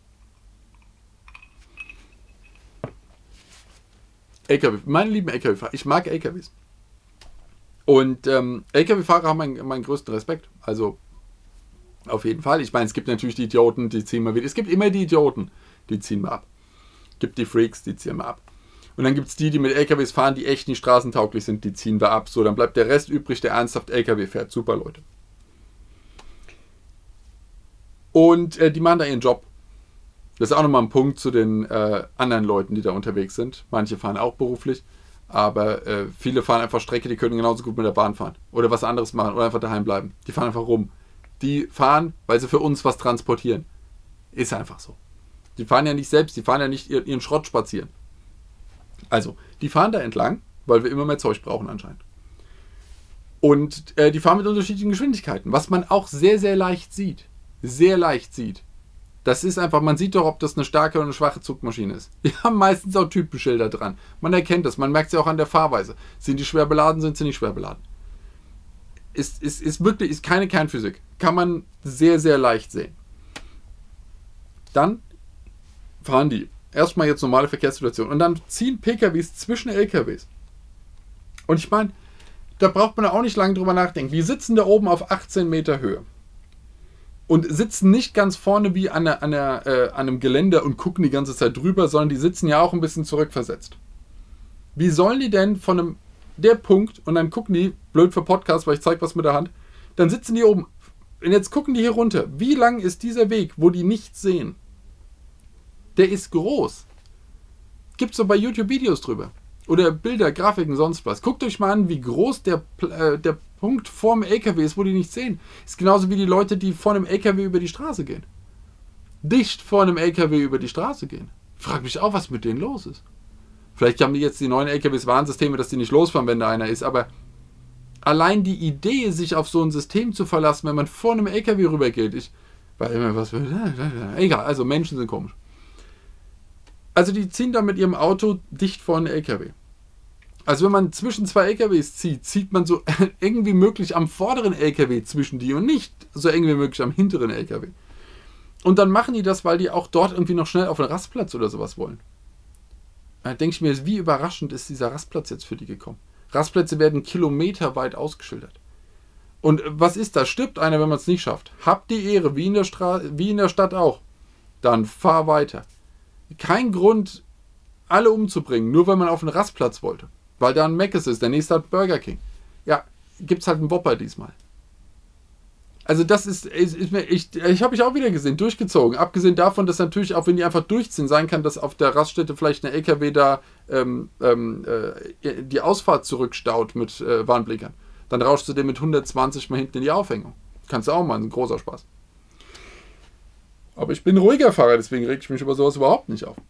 LKW, meine lieben LKW-Fahrer, ich mag LKWs. Und LKW-Fahrer haben meinen größten Respekt. Also auf jeden Fall. Ich meine, es gibt natürlich die Idioten, die ziehen mal wieder. Es gibt immer die Idioten, die ziehen mal ab. Es gibt die Freaks, die ziehen mal ab. Und dann gibt es die mit LKWs fahren, die echt nicht straßentauglich sind, die ziehen wir ab. So, dann bleibt der Rest übrig, der ernsthaft LKW fährt. Super, Leute. Und die machen da ihren Job. Das ist auch nochmal ein Punkt zu den anderen Leuten, die da unterwegs sind. Manche fahren auch beruflich. Aber viele fahren einfach Strecke, die können genauso gut mit der Bahn fahren. Oder was anderes machen oder einfach daheim bleiben. Die fahren einfach rum. Die fahren, weil sie für uns was transportieren. Ist einfach so. Die fahren ja nicht selbst, die fahren ja nicht ihren Schrott spazieren. Also, die fahren da entlang, weil wir immer mehr Zeug brauchen anscheinend. Und die fahren mit unterschiedlichen Geschwindigkeiten, was man auch sehr, sehr leicht sieht. Sehr leicht sieht. Das ist einfach, man sieht doch, ob das eine starke oder eine schwache Zugmaschine ist. Die haben meistens auch Typenschilder dran. Man erkennt das, man merkt es ja auch an der Fahrweise. Sind die schwer beladen, sind sie nicht schwer beladen. Ist wirklich keine Kernphysik. Kann man sehr, sehr leicht sehen. Dann fahren die erstmal jetzt normale Verkehrssituation und dann ziehen PKWs zwischen LKWs. Und ich meine, da braucht man auch nicht lange drüber nachdenken. Die sitzen da oben auf 18 Meter Höhe. Und sitzen nicht ganz vorne wie an einem Geländer und gucken die ganze Zeit drüber, sondern die sitzen ja auch ein bisschen zurückversetzt. Wie sollen die denn von der Punkt, und dann gucken die, blöd für Podcast, weil ich zeige was mit der Hand, dann sitzen die oben und jetzt gucken die hier runter. Wie lang ist dieser Weg, wo die nichts sehen? Der ist groß. Gibt es so bei YouTube Videos drüber. Oder Bilder, Grafiken, sonst was. Guckt euch mal an, wie groß der Punkt vorm LKW ist, wo die nichts sehen. Ist genauso wie die Leute, die vor einem LKW über die Straße gehen. Dicht vor einem LKW über die Straße gehen. Frag mich auch, was mit denen los ist. Vielleicht haben die jetzt die neuen LKWs Warnsysteme, dass die nicht losfahren, wenn da einer ist, aber allein die Idee, sich auf so ein System zu verlassen, wenn man vor einem LKW rübergeht, weil immer was, egal, also Menschen sind komisch. Also die ziehen da mit ihrem Auto dicht vor einen LKW. Also wenn man zwischen zwei LKWs zieht, zieht man so eng wie möglich am vorderen LKW zwischen die und nicht so eng wie möglich am hinteren LKW. Und dann machen die das, weil die auch dort irgendwie noch schnell auf einen Rastplatz oder sowas wollen. Da denke ich mir, wie überraschend ist dieser Rastplatz jetzt für die gekommen. Rastplätze werden kilometerweit ausgeschildert. Und was ist da? Stirbt einer, wenn man es nicht schafft? Habt die Ehre, wie in der Stadt auch. Dann fahr weiter. Kein Grund, alle umzubringen, nur weil man auf einen Rastplatz wollte. Weil da ein Mc's ist, der nächste hat Burger King. Ja, gibt's halt einen Whopper diesmal. Also das ist mir, ich habe mich auch wieder gesehen, durchgezogen. Abgesehen davon, dass natürlich auch, wenn die einfach durchziehen, sein kann, dass auf der Raststätte vielleicht ein LKW da die Ausfahrt zurückstaut mit Warnblinkern. Dann rauschst du den mit 120 mal hinten in die Aufhängung. Kannst du auch mal, ein großer Spaß. Aber ich bin ein ruhiger Fahrer, deswegen reg ich mich über sowas überhaupt nicht auf.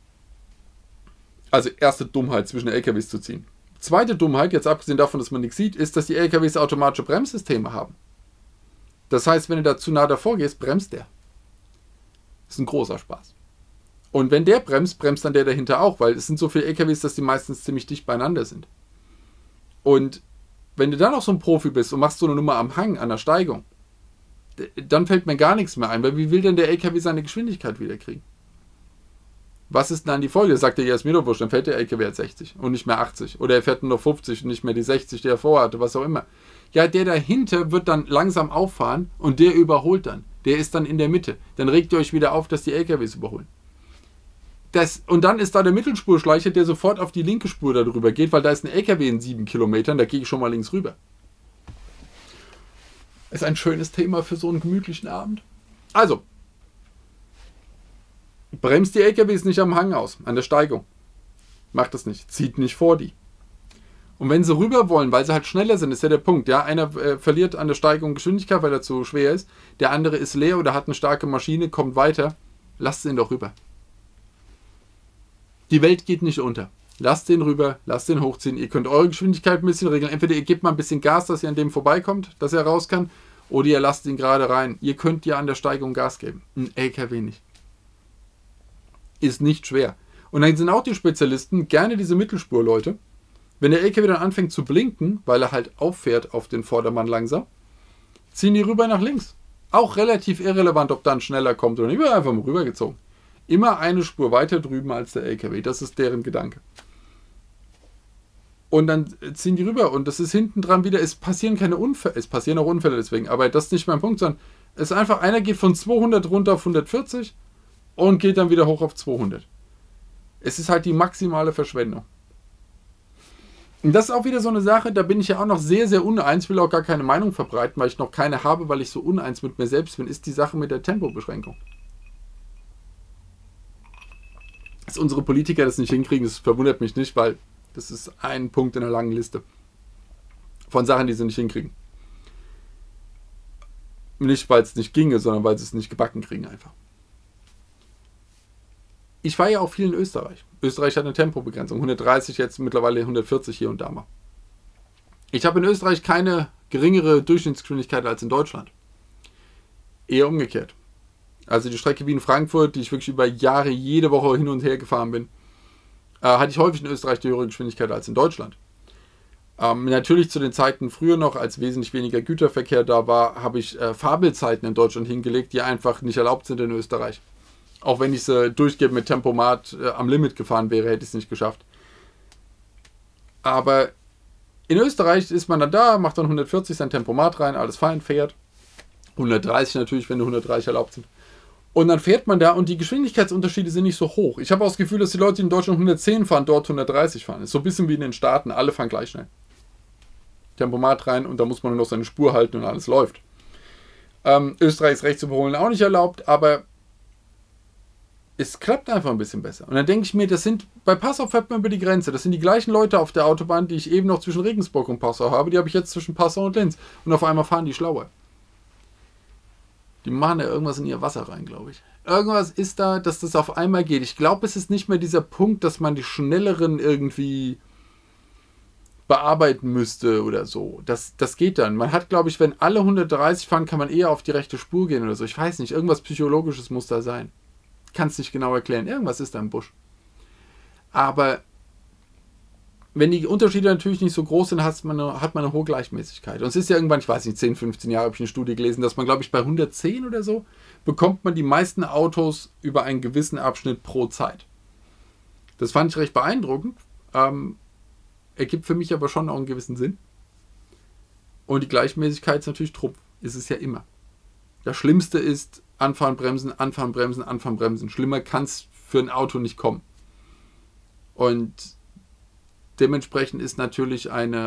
Also erste Dummheit, zwischen LKWs zu ziehen. Zweite Dummheit, jetzt abgesehen davon, dass man nichts sieht, ist, dass die LKWs automatische Bremssysteme haben. Das heißt, wenn du da zu nah davor gehst, bremst der. Das ist ein großer Spaß. Und wenn der bremst, bremst dann der dahinter auch, weil es sind so viele LKWs, dass die meistens ziemlich dicht beieinander sind. Und wenn du dann noch so ein Profi bist und machst so eine Nummer am Hang, an der Steigung, dann fällt mir gar nichts mehr ein, weil wie will denn der LKW seine Geschwindigkeit wieder kriegen? Was ist denn dann die Folge? Sagt der, ja, ist mir doch wurscht, dann fährt der LKW jetzt 60 und nicht mehr 80. Oder er fährt nur 50 und nicht mehr die 60, die er vorhatte, was auch immer. Ja, der dahinter wird dann langsam auffahren und der überholt dann. Der ist dann in der Mitte. Dann regt ihr euch wieder auf, dass die LKWs überholen. Und dann ist da der Mittelspurschleicher, der sofort auf die linke Spur darüber geht, weil da ist ein LKW in 7 Kilometern, da gehe ich schon mal links rüber. Ist ein schönes Thema für so einen gemütlichen Abend. Also, bremst die LKWs nicht am Hang aus, an der Steigung. Macht das nicht, zieht nicht vor die. Und wenn sie rüber wollen, weil sie halt schneller sind, ist ja der Punkt. Ja, einer verliert an der Steigung Geschwindigkeit, weil er zu schwer ist. Der andere ist leer oder hat eine starke Maschine, kommt weiter. Lasst ihn doch rüber. Die Welt geht nicht unter. Lasst den rüber, lasst den hochziehen. Ihr könnt eure Geschwindigkeit ein bisschen regeln. Entweder ihr gebt mal ein bisschen Gas, dass ihr an dem vorbeikommt, dass er raus kann, oder ihr lasst ihn gerade rein. Ihr könnt ja an der Steigung Gas geben. Ein LKW nicht. Ist nicht schwer. Und dann sind auch die Spezialisten gerne diese Mittelspurleute. Wenn der LKW dann anfängt zu blinken, weil er halt auffährt auf den Vordermann langsam, ziehen die rüber nach links. Auch relativ irrelevant, ob dann schneller kommt oder nicht. Wird einfach mal rübergezogen. Immer eine Spur weiter drüben als der LKW. Das ist deren Gedanke. Und dann ziehen die rüber. Und das ist hinten dran wieder, es passieren keine Unfälle. Es passieren auch Unfälle deswegen. Aber das ist nicht mein Punkt, sondern es ist einfach, einer geht von 200 runter auf 140 und geht dann wieder hoch auf 200. Es ist halt die maximale Verschwendung. Und das ist auch wieder so eine Sache, da bin ich ja auch noch sehr, sehr uneins, will auch gar keine Meinung verbreiten, weil ich noch keine habe, weil ich so uneins mit mir selbst bin, ist die Sache mit der Tempobeschränkung. Dass unsere Politiker das nicht hinkriegen, das verwundert mich nicht, weil das ist ein Punkt in einer langen Liste von Sachen, die sie nicht hinkriegen. Nicht, weil es nicht ginge, sondern weil sie es nicht gebacken kriegen einfach. Ich war ja auch viel in Österreich. Österreich hat eine Tempobegrenzung. 130, jetzt mittlerweile 140 hier und da mal. Ich habe in Österreich keine geringere Durchschnittsgeschwindigkeit als in Deutschland. Eher umgekehrt. Also die Strecke Wien-Frankfurt, die ich wirklich über Jahre jede Woche hin und her gefahren bin, hatte ich häufig in Österreich die höhere Geschwindigkeit als in Deutschland. Natürlich zu den Zeiten früher noch, als wesentlich weniger Güterverkehr da war, habe ich Fahrbilzeiten in Deutschland hingelegt, die einfach nicht erlaubt sind in Österreich. Auch wenn ich sie durchgehend mit Tempomat am Limit gefahren wäre, hätte ich es nicht geschafft. Aber in Österreich ist man dann da, macht dann 140 sein Tempomat rein, alles fein, fährt. 130 natürlich, wenn nur 130 erlaubt sind. Und dann fährt man da und die Geschwindigkeitsunterschiede sind nicht so hoch. Ich habe auch das Gefühl, dass die Leute, die in Deutschland 110 fahren, dort 130 fahren. Ist so ein bisschen wie in den Staaten, alle fahren gleich schnell. Tempomat rein und da muss man nur noch seine Spur halten und alles läuft. Österreich ist rechts überholen auch nicht erlaubt, aber es klappt einfach ein bisschen besser. Und dann denke ich mir, das sind, bei Passau fährt man über die Grenze. Das sind die gleichen Leute auf der Autobahn, die ich eben noch zwischen Regensburg und Passau habe. Die habe ich jetzt zwischen Passau und Linz. Und auf einmal fahren die schlauer. Die machen ja irgendwas in ihr Wasser rein, glaube ich. Irgendwas ist da, dass das auf einmal geht. Ich glaube, es ist nicht mehr dieser Punkt, dass man die Schnelleren irgendwie bearbeiten müsste oder so. Das geht dann. Man hat, glaube ich, wenn alle 130 fahren, kann man eher auf die rechte Spur gehen oder so. Ich weiß nicht, irgendwas Psychologisches muss da sein. Kann es nicht genau erklären. Irgendwas ist da im Busch. Aber wenn die Unterschiede natürlich nicht so groß sind, hat man eine hohe Gleichmäßigkeit. Und es ist ja irgendwann, ich weiß nicht, 10, 15 Jahre habe ich eine Studie gelesen, dass man, glaube ich, bei 110 oder so bekommt man die meisten Autos über einen gewissen Abschnitt pro Zeit. Das fand ich recht beeindruckend. Ergibt für mich aber schon auch einen gewissen Sinn. Und die Gleichmäßigkeit ist natürlich Trumpf. Ist es ja immer. Das Schlimmste ist anfahren, bremsen, anfahren, bremsen, anfahren, bremsen. Schlimmer kann es für ein Auto nicht kommen. Und dementsprechend ist natürlich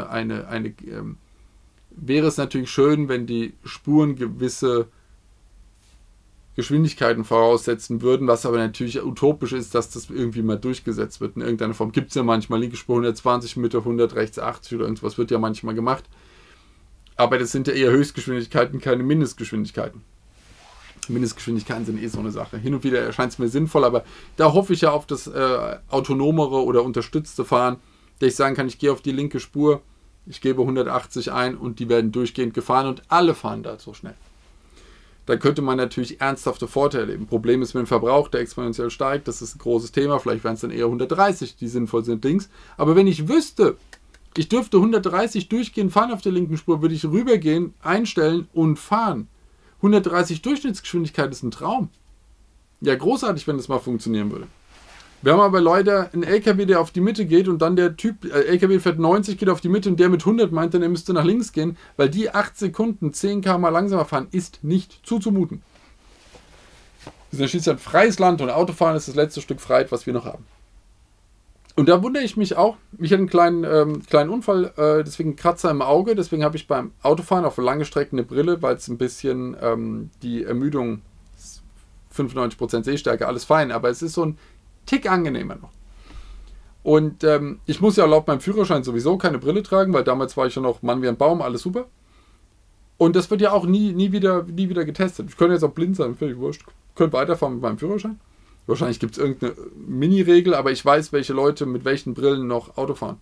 wäre es natürlich schön, wenn die Spuren gewisse Geschwindigkeiten voraussetzen würden, was aber natürlich utopisch ist, dass das irgendwie mal durchgesetzt wird. In irgendeiner Form gibt es ja manchmal linke Spur 120, Mitte 100, rechts 80 oder irgendwas, wird ja manchmal gemacht. Aber das sind ja eher Höchstgeschwindigkeiten, keine Mindestgeschwindigkeiten. Mindestgeschwindigkeiten sind eh so eine Sache. Hin und wieder erscheint es mir sinnvoll, aber da hoffe ich ja auf das autonomere oder unterstützte Fahren, dass ich sagen kann, ich gehe auf die linke Spur, ich gebe 180 ein und die werden durchgehend gefahren und alle fahren da so schnell. Da könnte man natürlich ernsthafte Vorteile haben. Problem ist mit dem Verbrauch, der exponentiell steigt, das ist ein großes Thema, vielleicht wären es dann eher 130, die sinnvoll sind, Dings. Aber wenn ich wüsste, ich dürfte 130 durchgehend fahren auf der linken Spur, würde ich rübergehen, einstellen und fahren. 130 Durchschnittsgeschwindigkeit ist ein Traum. Ja, großartig, wenn das mal funktionieren würde. Wir haben aber leider einen LKW, der auf die Mitte geht und dann der Typ, LKW fährt 90, geht auf die Mitte und der mit 100 meint dann, er müsste nach links gehen, weil die 8 Sekunden 10 km langsamer fahren, ist nicht zuzumuten. Wir sind schließlich ein freies Land und Autofahren ist das letzte Stück Freiheit, was wir noch haben. Und da wundere ich mich auch. Ich hatte einen kleinen Unfall, deswegen Kratzer im Auge. Deswegen habe ich beim Autofahren auf lange Strecken eine Brille, weil es ein bisschen die Ermüdung, 95% Sehstärke, alles fein. Aber es ist so ein Tick angenehmer noch. Und ich muss ja laut meinem Führerschein sowieso keine Brille tragen, weil damals war ich ja noch Mann wie ein Baum, alles super. Und das wird ja auch nie wieder getestet. Ich könnte jetzt auch blind sein, völlig wurscht. Ich könnte weiterfahren mit meinem Führerschein. Wahrscheinlich gibt es irgendeine Mini-Regel, aber ich weiß, welche Leute mit welchen Brillen noch Auto fahren.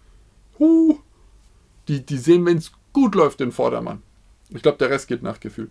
Die sehen, wenn es gut läuft, den Vordermann. Ich glaube, der Rest geht nach Gefühl.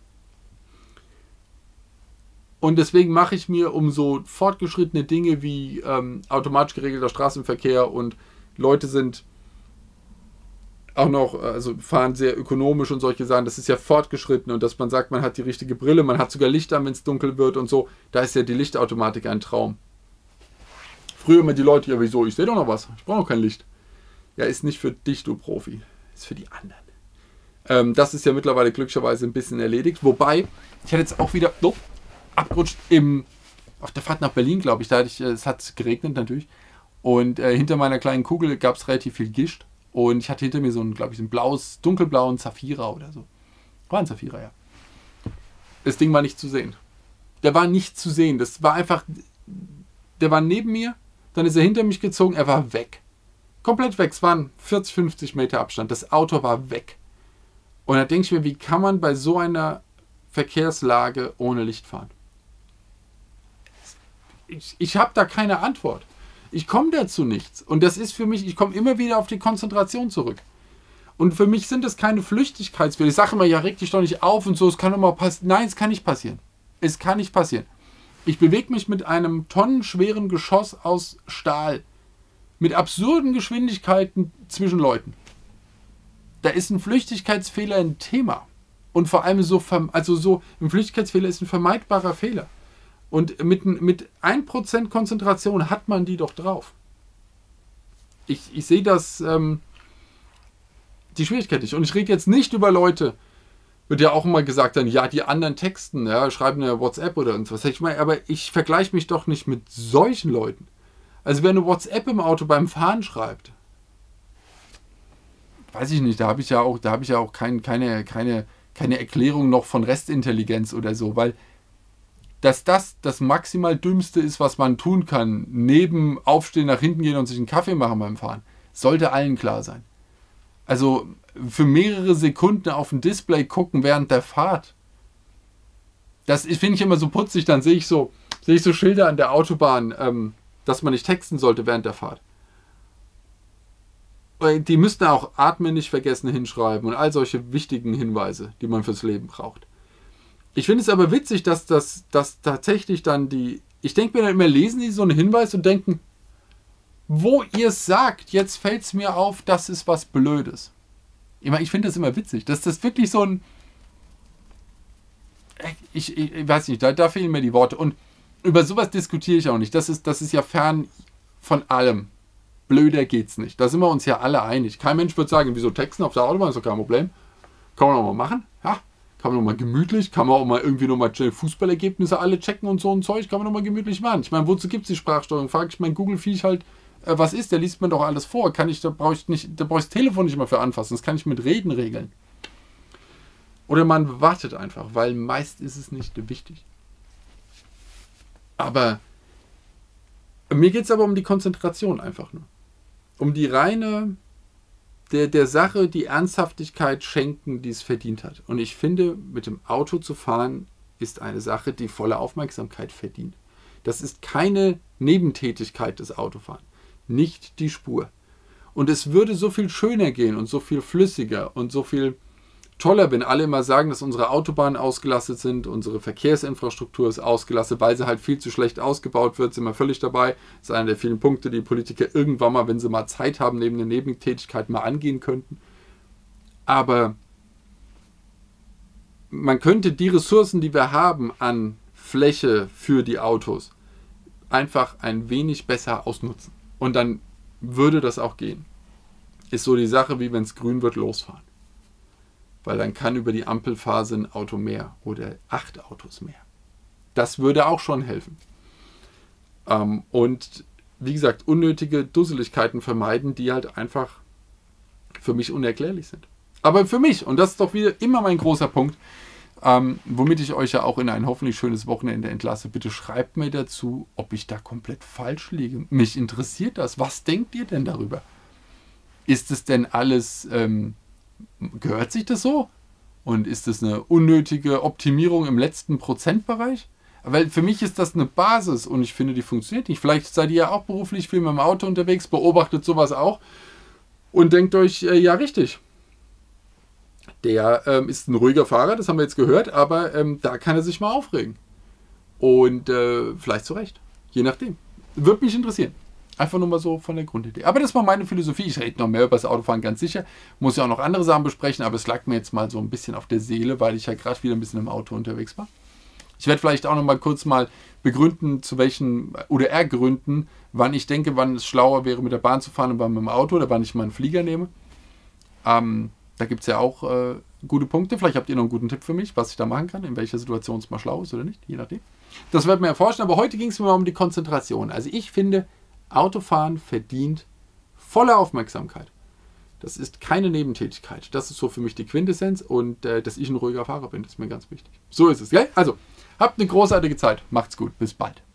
Und deswegen mache ich mir um so fortgeschrittene Dinge wie automatisch geregelter Straßenverkehr und Leute sind auch noch, also fahren sehr ökonomisch und solche Sachen, das ist ja fortgeschritten und dass man sagt, man hat die richtige Brille, man hat sogar Licht an, wenn es dunkel wird und so, da ist ja die Lichtautomatik ein Traum. Früher immer die Leute, ja wieso, ich sehe doch noch was, ich brauche noch kein Licht. Ja, ist nicht für dich, du Profi, ist für die anderen. Das ist ja mittlerweile glücklicherweise ein bisschen erledigt, wobei, ich hatte jetzt auch wieder abgerutscht auf der Fahrt nach Berlin, glaube ich, es hat geregnet natürlich und hinter meiner kleinen Kugel gab es relativ viel Gischt. Und ich hatte hinter mir so ein, glaube ich, ein blaues, dunkelblauen Saphira oder so. War ein Saphira, ja. Das Ding war nicht zu sehen. Der war nicht zu sehen. Das war einfach, der war neben mir, dann ist er hinter mich gezogen, er war weg. Komplett weg. Es waren 40, 50 Meter Abstand. Das Auto war weg. Und da denke ich mir, wie kann man bei so einer Verkehrslage ohne Licht fahren? Ich habe da keine Antwort. Ich komme dazu nichts. Und das ist für mich, ich komme immer wieder auf die Konzentration zurück. Und für mich sind das keine Flüchtigkeitsfehler. Ich sage immer, ja, reg dich doch nicht auf und so, es kann immer passieren. Nein, es kann nicht passieren. Es kann nicht passieren. Ich bewege mich mit einem tonnenschweren Geschoss aus Stahl. Mit absurden Geschwindigkeiten zwischen Leuten. Da ist ein Flüchtigkeitsfehler ein Thema. Und vor allem ein Flüchtigkeitsfehler ist ein vermeidbarer Fehler. Und mit 1% Konzentration hat man die doch drauf. Ich sehe das, die Schwierigkeit nicht. Und ich rede jetzt nicht über Leute, wird ja auch immer gesagt dann, ja, die anderen texten, ja, schreiben eine WhatsApp oder irgendwas. Ich meine, aber ich vergleiche mich doch nicht mit solchen Leuten. Also wer eine WhatsApp im Auto beim Fahren schreibt, weiß ich nicht, da habe ich ja auch keine Erklärung noch von Restintelligenz oder so, weil dass das maximal Dümmste ist, was man tun kann, neben Aufstehen, nach hinten gehen und sich einen Kaffee machen beim Fahren, sollte allen klar sein. Also für mehrere Sekunden auf ein Display gucken während der Fahrt, das finde ich immer so putzig, dann sehe ich so Schilder an der Autobahn, dass man nicht texten sollte während der Fahrt. Die müssten auch Atmen nicht vergessen hinschreiben und all solche wichtigen Hinweise, die man fürs Leben braucht. Ich finde es aber witzig, dass das tatsächlich dann ich denke mir dann immer, lesen die so einen Hinweis und denken, wo ihr es sagt, jetzt fällt es mir auf, das ist was Blödes. Ich finde das immer witzig, dass das wirklich so ein... Ich weiß nicht, da fehlen mir die Worte. Und über sowas diskutiere ich auch nicht. Das ist ja fern von allem. Blöder geht's nicht. Da sind wir uns ja alle einig. Kein Mensch wird sagen, wieso Texten auf der Autobahn ist doch kein Problem. Kann man auch mal machen. Ja, kann man auch mal gemütlich. Kann man auch mal irgendwie nochmal Fußballergebnisse alle checken und so ein Zeug. Kann man nochmal gemütlich machen. Ich meine, wozu gibt es die Sprachsteuerung? Frage ich meinen Google-Viech halt, was ist? Der liest mir doch alles vor. Da brauche ich das Telefon nicht mal für anfassen. Das kann ich mit Reden regeln. Oder man wartet einfach, weil meist ist es nicht wichtig. Aber mir geht es aber um die Konzentration einfach nur. Um die reine, der Sache die Ernsthaftigkeit schenken, die es verdient hat. Und ich finde, mit dem Auto zu fahren, ist eine Sache, die volle Aufmerksamkeit verdient. Das ist keine Nebentätigkeit des Autofahren. Nicht die Spur. Und es würde so viel schöner gehen und so viel flüssiger und so viel toller, wenn alle immer sagen, dass unsere Autobahnen ausgelastet sind, unsere Verkehrsinfrastruktur ist ausgelastet, weil sie halt viel zu schlecht ausgebaut wird, sind wir völlig dabei. Das ist einer der vielen Punkte, die Politiker irgendwann mal, wenn sie mal Zeit haben, neben der Nebentätigkeit mal angehen könnten. Aber man könnte die Ressourcen, die wir haben an Fläche für die Autos, einfach ein wenig besser ausnutzen. Und dann würde das auch gehen. Ist so die Sache, wie wenn es grün wird, losfahren. Weil dann kann über die Ampelphase ein Auto mehr oder 8 Autos mehr. Das würde auch schon helfen. Und wie gesagt, unnötige Dusseligkeiten vermeiden, die halt einfach für mich unerklärlich sind. Aber für mich, und das ist doch wieder immer mein großer Punkt, womit ich euch ja auch in ein hoffentlich schönes Wochenende entlasse, bitte schreibt mir dazu, ob ich da komplett falsch liege. Mich interessiert das. Was denkt ihr denn darüber? Ist es denn alles... gehört sich das so? Und ist das eine unnötige Optimierung im letzten Prozentbereich? Weil für mich ist das eine Basis und ich finde, die funktioniert nicht. Vielleicht seid ihr ja auch beruflich viel mit dem Auto unterwegs, beobachtet sowas auch und denkt euch, ja richtig, der ist ein ruhiger Fahrer, das haben wir jetzt gehört, aber da kann er sich mal aufregen. Und vielleicht zu Recht, je nachdem. Würde mich interessieren. Einfach nur mal so von der Grundidee. Aber das war meine Philosophie. Ich rede noch mehr über das Autofahren, ganz sicher. Muss ja auch noch andere Sachen besprechen, aber es lag mir jetzt mal so ein bisschen auf der Seele, weil ich ja gerade wieder ein bisschen im Auto unterwegs war. Ich werde vielleicht auch noch mal kurz mal begründen, zu welchen, oder ergründen, wann ich denke, wann es schlauer wäre, mit der Bahn zu fahren und wann mit dem Auto oder wann ich mal einen Flieger nehme. Da gibt es ja auch gute Punkte. Vielleicht habt ihr noch einen guten Tipp für mich, was ich da machen kann, in welcher Situation es mal schlau ist oder nicht, je nachdem. Das werden wir erforschen, aber heute ging es mir mal um die Konzentration. Also ich finde, Autofahren verdient volle Aufmerksamkeit. Das ist keine Nebentätigkeit. Das ist so für mich die Quintessenz und dass ich ein ruhiger Fahrer bin, ist mir ganz wichtig. So ist es, gell? Also, habt eine großartige Zeit. Macht's gut. Bis bald.